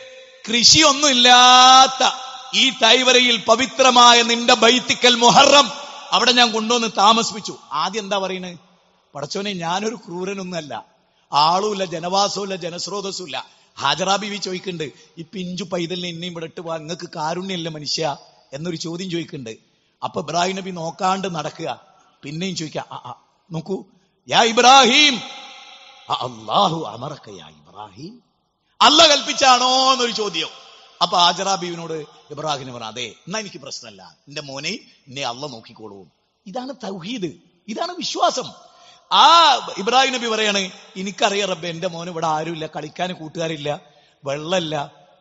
കൃഷിയൊന്നുമില്ലാത്ത ഈ തൈവരയിൽ പവിത്രമായ നിന്റെ ബൈത്തിക്കൽ മുഹറം അവിടെ ഞാൻ കൊണ്ടുവന്ന് താമസിപ്പിച്ചു. ആദ്യം എന്താ പറയുന്നത്? പടച്ചോനെ, ഞാനൊരു ക്രൂരനൊന്നുമല്ല, ആളുമില്ല, ജനവാസമില്ല, ജനസ്രോതസ്സുമില്ല. ഹാജറാ ബീവി ചോദിക്കുന്നുണ്ട്, ഈ പിഞ്ചു പൈതലിനെ എന്നെയും ഇവിടെ ഇട്ട് പോവാ, നിങ്ങൾക്ക് കാരുണ്യമില്ല മനുഷ്യ എന്നൊരു ചോദ്യം ചോദിക്കുന്നുണ്ട്. അപ്പൊ ഇബ്രാഹിം നബി നോക്കാണ്ട് നടക്കുക. പിന്നെയും ചോദിക്കുക, ആ നോക്കൂ, യാ ഇബ്രാഹിം അല്ലാഹു അമറക യാ ഇബ്രാഹിം, അല്ല കൽപ്പിച്ചാണോ എന്നൊരു ചോദ്യം. അപ്പൊ ഹാജറാ ബീവിനോട് ഇബ്രാഹിം പറഞ്ഞു, അതെ, എന്നാ എനിക്ക് പ്രശ്നമല്ല, എന്റെ മോനെ എന്നെ അല്ല നോക്കിക്കോളൂ. ഇതാണ് തൗഹീദ്, ഇതാണ് വിശ്വാസം. ആ ഇബ്രാഹിം നബി പറയാണ്, എനിക്കറിയാം റബ്ബേ, എന്റെ മോന് ഇവിടെ ആരുമില്ല, കളിക്കാൻ കൂട്ടുകാരില്ല, വെള്ളമില്ല,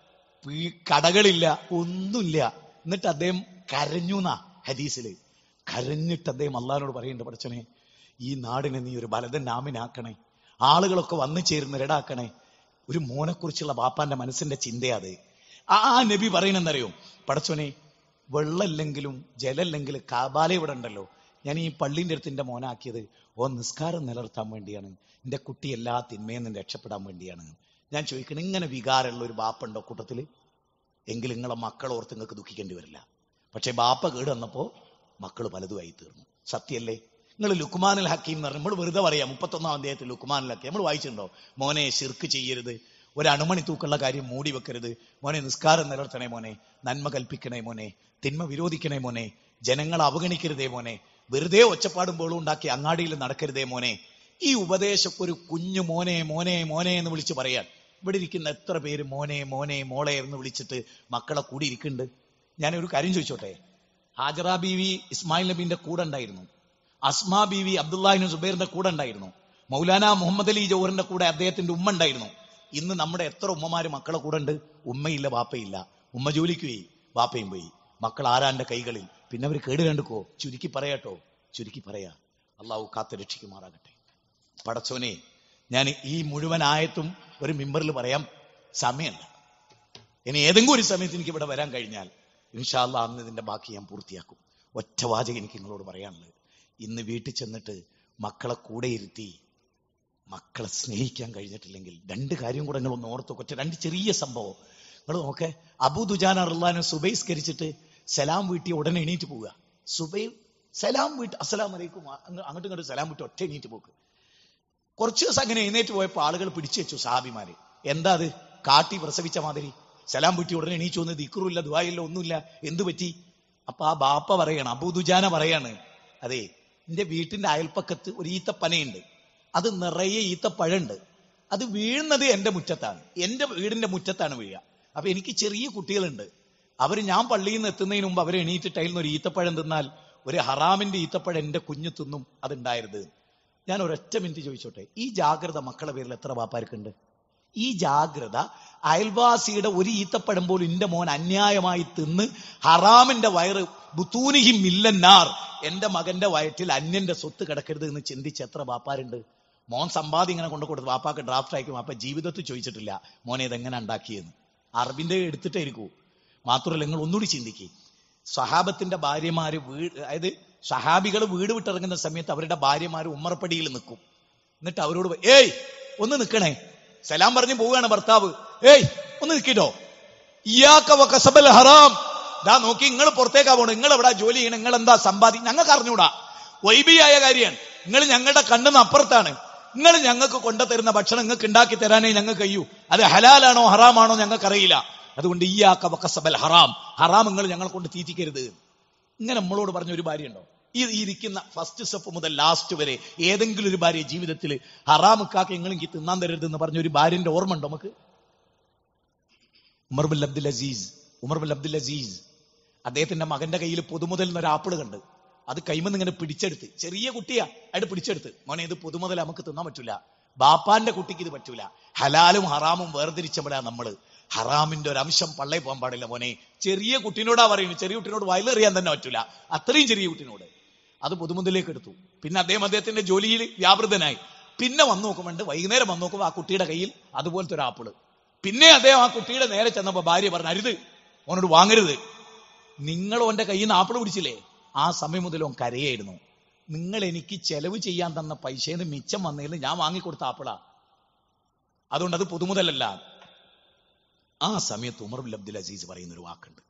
കടകളില്ല, ഒന്നുമില്ല. എന്നിട്ട് അദ്ദേഹം കരഞ്ഞു എന്നാ ഹദീസില്. കരഞ്ഞിട്ട് അദ്ദേഹം അള്ളാഹിനോട് പറയുന്നുണ്ട്, പടച്ചോനെ, ഈ നാടിനെ നീ ഒരു ബലദൻ നാമിനാക്കണേ, ആളുകളൊക്കെ വന്നു ചേർന്ന് ഇരടാക്കണേ. ഒരു മോനെ കുറിച്ചുള്ള ബാപ്പാന്റെ മനസ്സിന്റെ ചിന്തയത്. ആ നബി പറയുന്നെന്നറിയോ, പടച്ചോനെ, വെള്ളമില്ലെങ്കിലും ജലമില്ലെങ്കിലും കാബാല ഇവിടെ ഉണ്ടല്ലോ, ഞാൻ ഈ പള്ളിന്റെ അടുത്ത് എന്റെ മോനാക്കിയത് ഓ നിസ്കാരം നിലനിർത്താൻ വേണ്ടിയാണ്, എന്റെ കുട്ടി എല്ലാ തിന്മയിൽ നിന്ന് രക്ഷപ്പെടാൻ വേണ്ടിയാണ്. ഞാൻ ചോദിക്കണം, ഇങ്ങനെ വികാരമുള്ള ഒരു ബാപ്പുണ്ടോ കൂട്ടത്തില്? എങ്കിൽ നിങ്ങളെ മക്കളെ ഓർത്ത് നിങ്ങൾക്ക് ദുഃഖിക്കേണ്ടി വരില്ല. പക്ഷെ ബാപ്പ കേട് വന്നപ്പോ മക്കൾ പലതുമായി തീർന്നു. സത്യല്ലേ? നിങ്ങൾ ലുക്മാനുൽ ഹക്കീം എന്ന് പറഞ്ഞാൽ നമ്മൾ വെറുതെ പറയാം, മുപ്പത്തൊന്നാം അധ്യായത്തിൽ ലുക്മാനുൽ ഹക്കീം നമ്മൾ വായിച്ചിട്ടുണ്ടോ? മോനെ ശിർക്ക് ചെയ്യരുത്, ഒരു അണുമണി തൂക്കുള്ള കാര്യം മൂടി വെക്കരുത്, മോനെ നിസ്കാരം നിലർത്തണേ മോനെ, നന്മ കൽപ്പിക്കണേ മോനെ, തിന്മ വിരോധിക്കണേ മോനെ, ജനങ്ങളെ അവഗണിക്കരുതേ മോനെ, വെറുതെ ഒച്ചപ്പാടും ബോളും ഉണ്ടാക്കി അങ്ങാടിയിൽ നടക്കരുതേ മോനെ. ഈ ഉപദേശം ഒരു കുഞ്ഞു മോനെ മോനെ മോനെ എന്ന് വിളിച്ച് പറയാൻ ഇവിടെ ഇരിക്കുന്ന എത്ര പേര് മോനെ മോനെ മോളെ എന്ന് വിളിച്ചിട്ട് മക്കളെ കൂടി ഇരിക്കുന്നുണ്ട്? ഞാനൊരു കാര്യം ചോദിച്ചോട്ടെ. ഹാജറാ ബീവി ഇസ്മായിൽ നബീന്റെ കൂടെ ഉണ്ടായിരുന്നു, അസ്മാ ബീവി അബ്ദുല്ലാഹിബിൻ സുബൈറിന്റെ കൂടെ ഉണ്ടായിരുന്നു, മൗലാന മുഹമ്മദ് അലി ജൗഹറിന്റെ കൂടെ അദ്ദേഹത്തിന്റെ ഉമ്മ ഉണ്ടായിരുന്നു. ഇന്ന് നമ്മുടെ എത്ര ഉമ്മമാര് മക്കളെ കൂടെ ഉണ്ട്? ഉമ്മയില്ല, ബാപ്പയില്ല. ഉമ്മ ജോലിക്ക് പോയി, ബാപ്പയും പോയി, മക്കൾ ആരാന്റെ കൈകളിൽ. പിന്നെ അവർ കേട് കണ്ടുക്കോ? ചുരുക്കി പറയാട്ടോ, ചുരുക്കി പറയാ. അള്ളാഹു കാത്ത് രക്ഷിക്കുമാറാകട്ടെ. പടച്ചോനെ, ഞാൻ ഈ മുഴുവൻ ആയത്തും ഒരു മിമ്പറിൽ പറയാൻ സമയമല്ല. ഇനി ഏതെങ്കിലും ഒരു സമയത്ത് എനിക്ക് ഇവിടെ വരാൻ കഴിഞ്ഞാൽ ഇൻഷാ അല്ലാഹ് അന്ന് ഇതിന്റെ ബാക്കി ഞാൻ പൂർത്തിയാക്കും. ഒറ്റ വാചകം എനിക്ക് നിങ്ങളോട് പറയാനുള്ളത്, ഇന്ന് വീട്ടിൽ ചെന്നിട്ട് മക്കളെ കൂടെ ഇരുത്തി മക്കളെ സ്നേഹിക്കാൻ കഴിഞ്ഞിട്ടില്ലെങ്കിൽ രണ്ട് കാര്യം കൂടെ നിങ്ങൾ ഒന്ന് ഓർത്ത്. ഒറ്റ രണ്ട് ചെറിയ സംഭവം നിങ്ങൾ നോക്കേ. അബൂ ദുജാന റളിയല്ലാഹു സുബൈസ്കരിച്ചിട്ട് സലാം വീട്ടി ഉടനെ എണീറ്റ് പോവുക. സുബൈ സലാം വീട്ട് അസ്സലാമു അലൈക്കും, അങ്ങോട്ടും ഇങ്ങോട്ടും സലാം വീട്ട് ഒറ്റ എണീറ്റ് പോക്ക്. കുറച്ച് ദിവസം അങ്ങനെ എഴുന്നേറ്റ് പോയപ്പോൾ ആളുകൾ പിടിച്ചു വെച്ചു സഹാബിമാര്. എന്താ അത്? കാട്ടി പ്രസവിച്ച മാതിരി സലാം വീട്ടി ഉടനെ എണീച്ചു വന്ന് ദിക്റുമില്ല, ദുആയില്ല, ഒന്നുമില്ല, എന്തു പറ്റി? അപ്പൊ ആ ബാപ്പ പറയാണ്, അബൂ ദുജാന പറയാണ്, അതെ, എന്റെ വീട്ടിന്റെ അയൽപ്പക്കത്ത് ഒരു ഈത്തപ്പനയുണ്ട്, അത് നിറയെ ഈത്തപ്പഴുണ്ട്, അത് വീഴുന്നത് എന്റെ മുറ്റത്താണ്, എന്റെ വീടിന്റെ മുറ്റത്താണ് വീഴുക. അപ്പൊ എനിക്ക് ചെറിയ കുട്ടികളുണ്ട്, അവര് ഞാൻ പള്ളിയിൽ നിന്ന് എത്തുന്നതിന് മുമ്പ് അവരെ എണീറ്റിട്ട് അതിൽ നിന്ന് ഒരു ഈത്തപ്പഴം തിന്നാൽ ഒരു ഹറാമിന്റെ ഈത്തപ്പഴം എന്റെ കുഞ്ഞു തിന്നും, അതുണ്ടായിരുന്നത്. ഞാൻ ഒരൊറ്റ മിനിറ്റ് ചോദിച്ചോട്ടെ, ഈ ജാഗ്രത മക്കളുടെ പേരിൽ എത്ര ബാപ്പാർക്കുണ്ട്? ഈ ജാഗ്രത അയൽവാസിയുടെ ഒരു ഈത്തപ്പഴം പോലും എന്റെ മോൻ അന്യായമായി തിന്ന് ഹറാമിന്റെ വയറ് ബുത്തൂനിഹിം മില്ലന്നാർ, എന്റെ മകന്റെ വയറ്റിൽ അന്യന്റെ സ്വത്ത് കിടക്കരുത് എന്ന് ചിന്തിച്ച് എത്ര ബാപ്പാരുണ്ട്? മോൻ സമ്പാദ്യം ഇങ്ങനെ കൊണ്ടു കൊടുത്ത് ബാപ്പാക്ക് ഡ്രാഫ്റ്റ് അയക്കും, അപ്പൊ ജീവിതത്തിൽ ചോദിച്ചിട്ടില്ല മോനെ ഇതെങ്ങനെ ഉണ്ടാക്കിയെന്ന്. അറബിന്റെ എടുത്തിട്ടായിരിക്കൂ. മാത്രമല്ല, നിങ്ങൾ ഒന്നുകൂടി ചിന്തിക്കുക, സ്വഹാബത്തിന്റെ ഭാര്യമാര് വീ അതായത് സഹാബികൾ വീട് വിട്ടിറങ്ങുന്ന സമയത്ത് അവരുടെ ഭാര്യമാർ ഉമ്മറപ്പടിയിൽ നിൽക്കും. എന്നിട്ട് അവരോട് ഏയ് ഒന്ന് നിൽക്കണേ, സലാം പറഞ്ഞ് പോവുകയാണ് ഭർത്താവ്. ഏയ് ഒന്ന് നിൽക്കിട്ടോ, ഇയ്യാക വകസബൽ ഹറാം. ദാ നോക്കി, നിങ്ങൾ പുറത്തേക്കാ പോണു, നിങ്ങൾ എവിടെ ജോലി ചെയ്യണം, നിങ്ങൾ എന്താ സമ്പാദി, ഞങ്ങൾക്ക് അറിഞ്ഞൂടാ, വൈബിയായ കാര്യമാണ്, നിങ്ങൾ ഞങ്ങളുടെ കണ്ണിന് അപ്പുറത്താണ്, നിങ്ങൾ ഞങ്ങൾക്ക് കൊണ്ടുതരുന്ന ഭക്ഷണം നിങ്ങൾക്ക് ഉണ്ടാക്കി തരാനേ ഞങ്ങൾക്ക് കഴിയൂ, അത് ഹലാലാണോ ഹറാമാണോ ഞങ്ങൾക്കറിയില്ല, അതുകൊണ്ട് ഇയ്യാക വകസബൽ ഹറാം, ഹറാം നിങ്ങൾ ഞങ്ങളെ കൊണ്ട് തീറ്റിക്കരുത്. ഇങ്ങനെ നമ്മളോട് പറഞ്ഞ ഒരു ഭാര്യ ഉണ്ടോ? ഈ ഇരിക്കുന്ന ഫസ്റ്റ് സ്റ്റെപ്പ് മുതൽ ലാസ്റ്റ് വരെ ഏതെങ്കിലും ഒരു ഭാര്യ ജീവിതത്തിൽ ഹറാമുക്കാക്ക് എങ്ങളെങ്കിൽ തിന്നാൻ തരരുത് എന്ന് പറഞ്ഞ ഒരു ഭാര്യന്റെ ഓർമ്മ ഉണ്ടോ നമുക്ക്? Umar bin Abdul Aziz Umar bin Abdul Aziz അദ്ദേഹത്തിന്റെ മകന്റെ കയ്യിൽ പൊതുമുതൽ എന്നൊരു ആപ്പിള് കണ്ട്, അത് കൈമെന്ന് ഇങ്ങനെ പിടിച്ചെടുത്ത്, ചെറിയ കുട്ടിയാ, അയാൾ പിടിച്ചെടുത്ത്, മോനെ ഇത് പൊതുമുതൽ നമുക്ക് തിന്നാൻ പറ്റൂല, ബാപ്പാന്റെ കുട്ടിക്ക് ഇത് പറ്റൂല, ഹലാലും ഹറാമും വേർതിരിച്ചപ്പോഴാ നമ്മള്, ഹറാമിന്റെ ഒരു അംശം പള്ളയിൽ പോകാൻ പാടില്ല മോനെ. ചെറിയ കുട്ടീനോടാ പറയുന്നത്, ചെറിയ കുട്ടീനോട് വയലെറിയാൻ തന്നെ പറ്റൂല, അത്രയും ചെറിയ കുട്ടീനോട്. അത് പൊതുമുതലേക്ക് എടുത്തു. പിന്നെ അദ്ദേഹം അദ്ദേഹത്തിന്റെ ജോലിയിൽ വ്യാപൃതനായി. പിന്നെ വന്നു നോക്കുമ്പോണ്ട്, വൈകുന്നേരം വന്നു നോക്കുമ്പോൾ ആ കുട്ടിയുടെ കയ്യിൽ അതുപോലത്തെ ഒരു ആപ്പിള്. പിന്നെ അദ്ദേഹം ആ കുട്ടിയുടെ നേരെ ചെന്നപ്പോ ഭാര്യ പറഞ്ഞു, അരുത്, ഓനോട് വാങ്ങരുത്, നിങ്ങൾ ഓന്റെ കയ്യിൽ നിന്ന് ആപ്പിള് പിടിച്ചില്ലേ, ആ സമയം മുതൽ ഓൻ കരയായിരുന്നു, നിങ്ങൾ എനിക്ക് ചെലവ് ചെയ്യാൻ തന്ന പൈസയിൽ മിച്ചം വന്നതിൽ ഞാൻ വാങ്ങിക്കൊടുത്ത ആപ്പിളാ, അതുകൊണ്ട് അത് പൊതുമുതലല്ല. ആ സമയത്ത് ഉമർ ബിൻ അബ്ദുൽ അസീസ് പറയുന്ന ഒരു വാക്കുണ്ട്,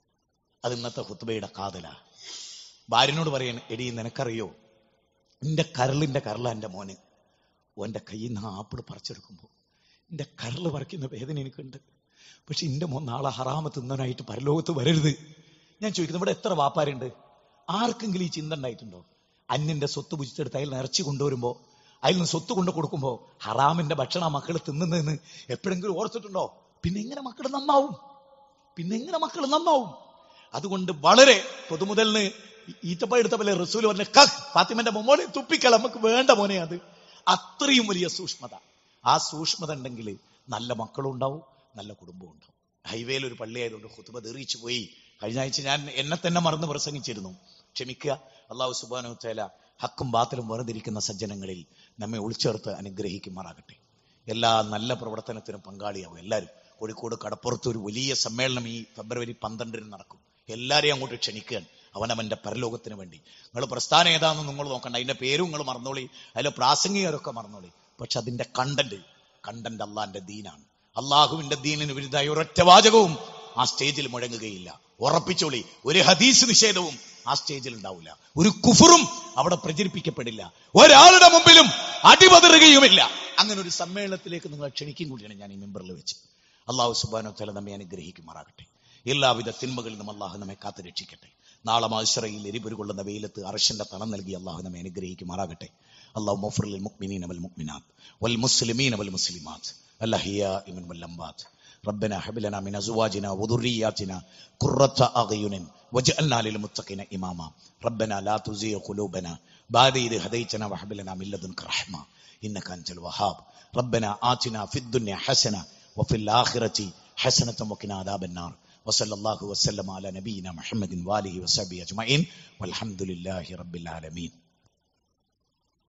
അത് ഇന്നത്തെ ഖുത്ബയുടെ കാതല. ഭാര്യനോട് പറയാണ്, എടീ നിനക്കറിയോ, എന്റെ കരളിന്റെ കരള എന്റെ മോന്, ഓന്റെ കയ്യിൽ നിന്ന് ആപ്പിള് പറിച്ചെടുക്കുമ്പോ എന്റെ കരള് പറിക്കുന്ന വേദന എനിക്കുണ്ട്, പക്ഷെ എന്റെ മോൻ നാളെ ഹറാമ തിന്നാനായിട്ട് പരലോകത്ത് വരരുത്. ഞാൻ ചോദിക്കുന്നത്, ഇവിടെ എത്ര വാപ്പാരുണ്ട്, ആർക്കെങ്കിലും ഈ ചിന്ത ഉണ്ടായിട്ടുണ്ടോ? അന്യന്റെ സ്വത്ത് പുജിച്ചെടുത്ത് അതിൽ നിറച്ചു കൊണ്ടുവരുമ്പോ, അതിൽ നിന്ന് സ്വത്ത് കൊണ്ടു കൊടുക്കുമ്പോ ഹറാമിന്റെ ഭക്ഷണം ആ മക്കൾ തിന്നുന്നതെന്ന് എപ്പോഴെങ്കിലും ഓർത്തിട്ടുണ്ടോ? പിന്നെ എങ്ങനെ മക്കൾ നന്നാവും? പിന്നെ എങ്ങനെ മക്കൾ നന്നാവും? അതുകൊണ്ട് വളരെ പൊതുമുതലിന് ഈറ്റപ്പ എടുത്ത പോലെ റസൂൽ പറഞ്ഞ കഹ് ഫാത്തിമന്റെ മോനെ തുപ്പിക്കൽ നമുക്ക് വേണ്ട മോനെ, അത് അത്രയും വലിയ സൂക്ഷ്മത. ആ സൂക്ഷ്മത ഉണ്ടെങ്കിൽ നല്ല മക്കളും ഉണ്ടാവും, നല്ല കുടുംബവും ഉണ്ടാവും. ഹൈവേയിൽ ഒരു പള്ളിയായതുകൊണ്ട് ഖുത്ബ തെറിച്ചു പോയി. കഴിഞ്ഞ ആഴ്ച ഞാൻ എന്നെ തന്നെ മറന്ന് പ്രസംഗിച്ചിരുന്നു, ക്ഷമിക്കുക. അല്ലാഹു സുബ്ഹാനഹു വതആല ഹക്കും ബാത്തിലും വേർതിരിക്കുന്ന സജ്ജനങ്ങളിൽ നമ്മെ ഉൾച്ചേർത്ത് അനുഗ്രഹിക്കുമാറാകട്ടെ. എല്ലാ നല്ല പ്രവർത്തനത്തിനും പങ്കാളിയാവും എല്ലാവരും. കോഴിക്കോട് കടപ്പുറത്ത് ഒരു വലിയ സമ്മേളനം ഈ ഫെബ്രുവരി പന്ത്രണ്ടിന് നടക്കും. എല്ലാരെയും അങ്ങോട്ട് ക്ഷണിക്കുകയാണ്, അവനവന്റെ പരലോകത്തിന് വേണ്ടി. നിങ്ങൾ പ്രസ്ഥാനം ഏതാണെന്ന് നിങ്ങൾ നോക്കണ്ട, അതിന്റെ പേരും നിങ്ങൾ മറന്നോളി, അതിലെ പ്രാസംഗികരൊക്കെ മറന്നോളി, പക്ഷെ അതിന്റെ കണ്ടന്റ് കണ്ടന്റ് അള്ളാന്റെ ദീനാണ്. അള്ളാഹുവിന്റെ ദീനിന് വിരുദ്ധമായ ഒരൊറ്റ വാചകവും ആ സ്റ്റേജിൽ മുഴങ്ങുകയില്ല, ഉറപ്പിച്ചോളി. ഒരു ഹദീസ് നിഷേധവും ആ സ്റ്റേജിൽ ഉണ്ടാവില്ല, ഒരു കുഫറും അവിടെ പ്രചരിപ്പിക്കപ്പെടില്ല, ഒരാളുടെ മുമ്പിലും അടിപതറുകയുമില്ല. അങ്ങനെ ഒരു സമ്മേളനത്തിലേക്ക് നിങ്ങൾ ക്ഷണിക്കും കൂടിയാണ് ഞാൻ ഈ മെമ്പറിൽ വെച്ച്. അള്ളാഹു സുബ്ഹാനഹു വതആല നമ്മെ അനുഗ്രഹിക്കുമാറാകട്ടെ. എല്ലാവിധ തിന്മകളിൽ നിന്നും അള്ളാഹു നമ്മെ കാത്തു രക്ഷിക്കട്ടെ. നാളെ മഹ്ശറയിൽ എരിപൊരു കൊള്ളുന്ന വെയിലത്ത് അർശിന്റെ തണം നൽകി അള്ളാഹു നമ്മെ അനുഗ്രഹിക്കുമാറാകട്ടെ. അല്ലാഹു മഗ്ഫിർ ലിൽ മുഅ്മിനീന വൽ മുഅ്മിനാത്ത് വൽ മുസ്ലിമീന വൽ മുസ്ലിമാത്ത് അൽഅഹ്യാഇ മിൻഹും വൽ അംവാത്ത്. ربنا هب لنا من ازواجنا وذرياتنا قرة اعين واجعلنا للمتقين اماما. ربنا لا تزغ قلوبنا بعد إذ هديتنا وهب لنا من لدنك رحمة انك انت الوهاب. ربنا آتنا في الدنيا حسنة وفي الآخرة حسنة وقنا عذاب النار. وصلى الله وسلم على نبينا محمد وآله وصحبه أجمعين والحمد لله رب العالمين.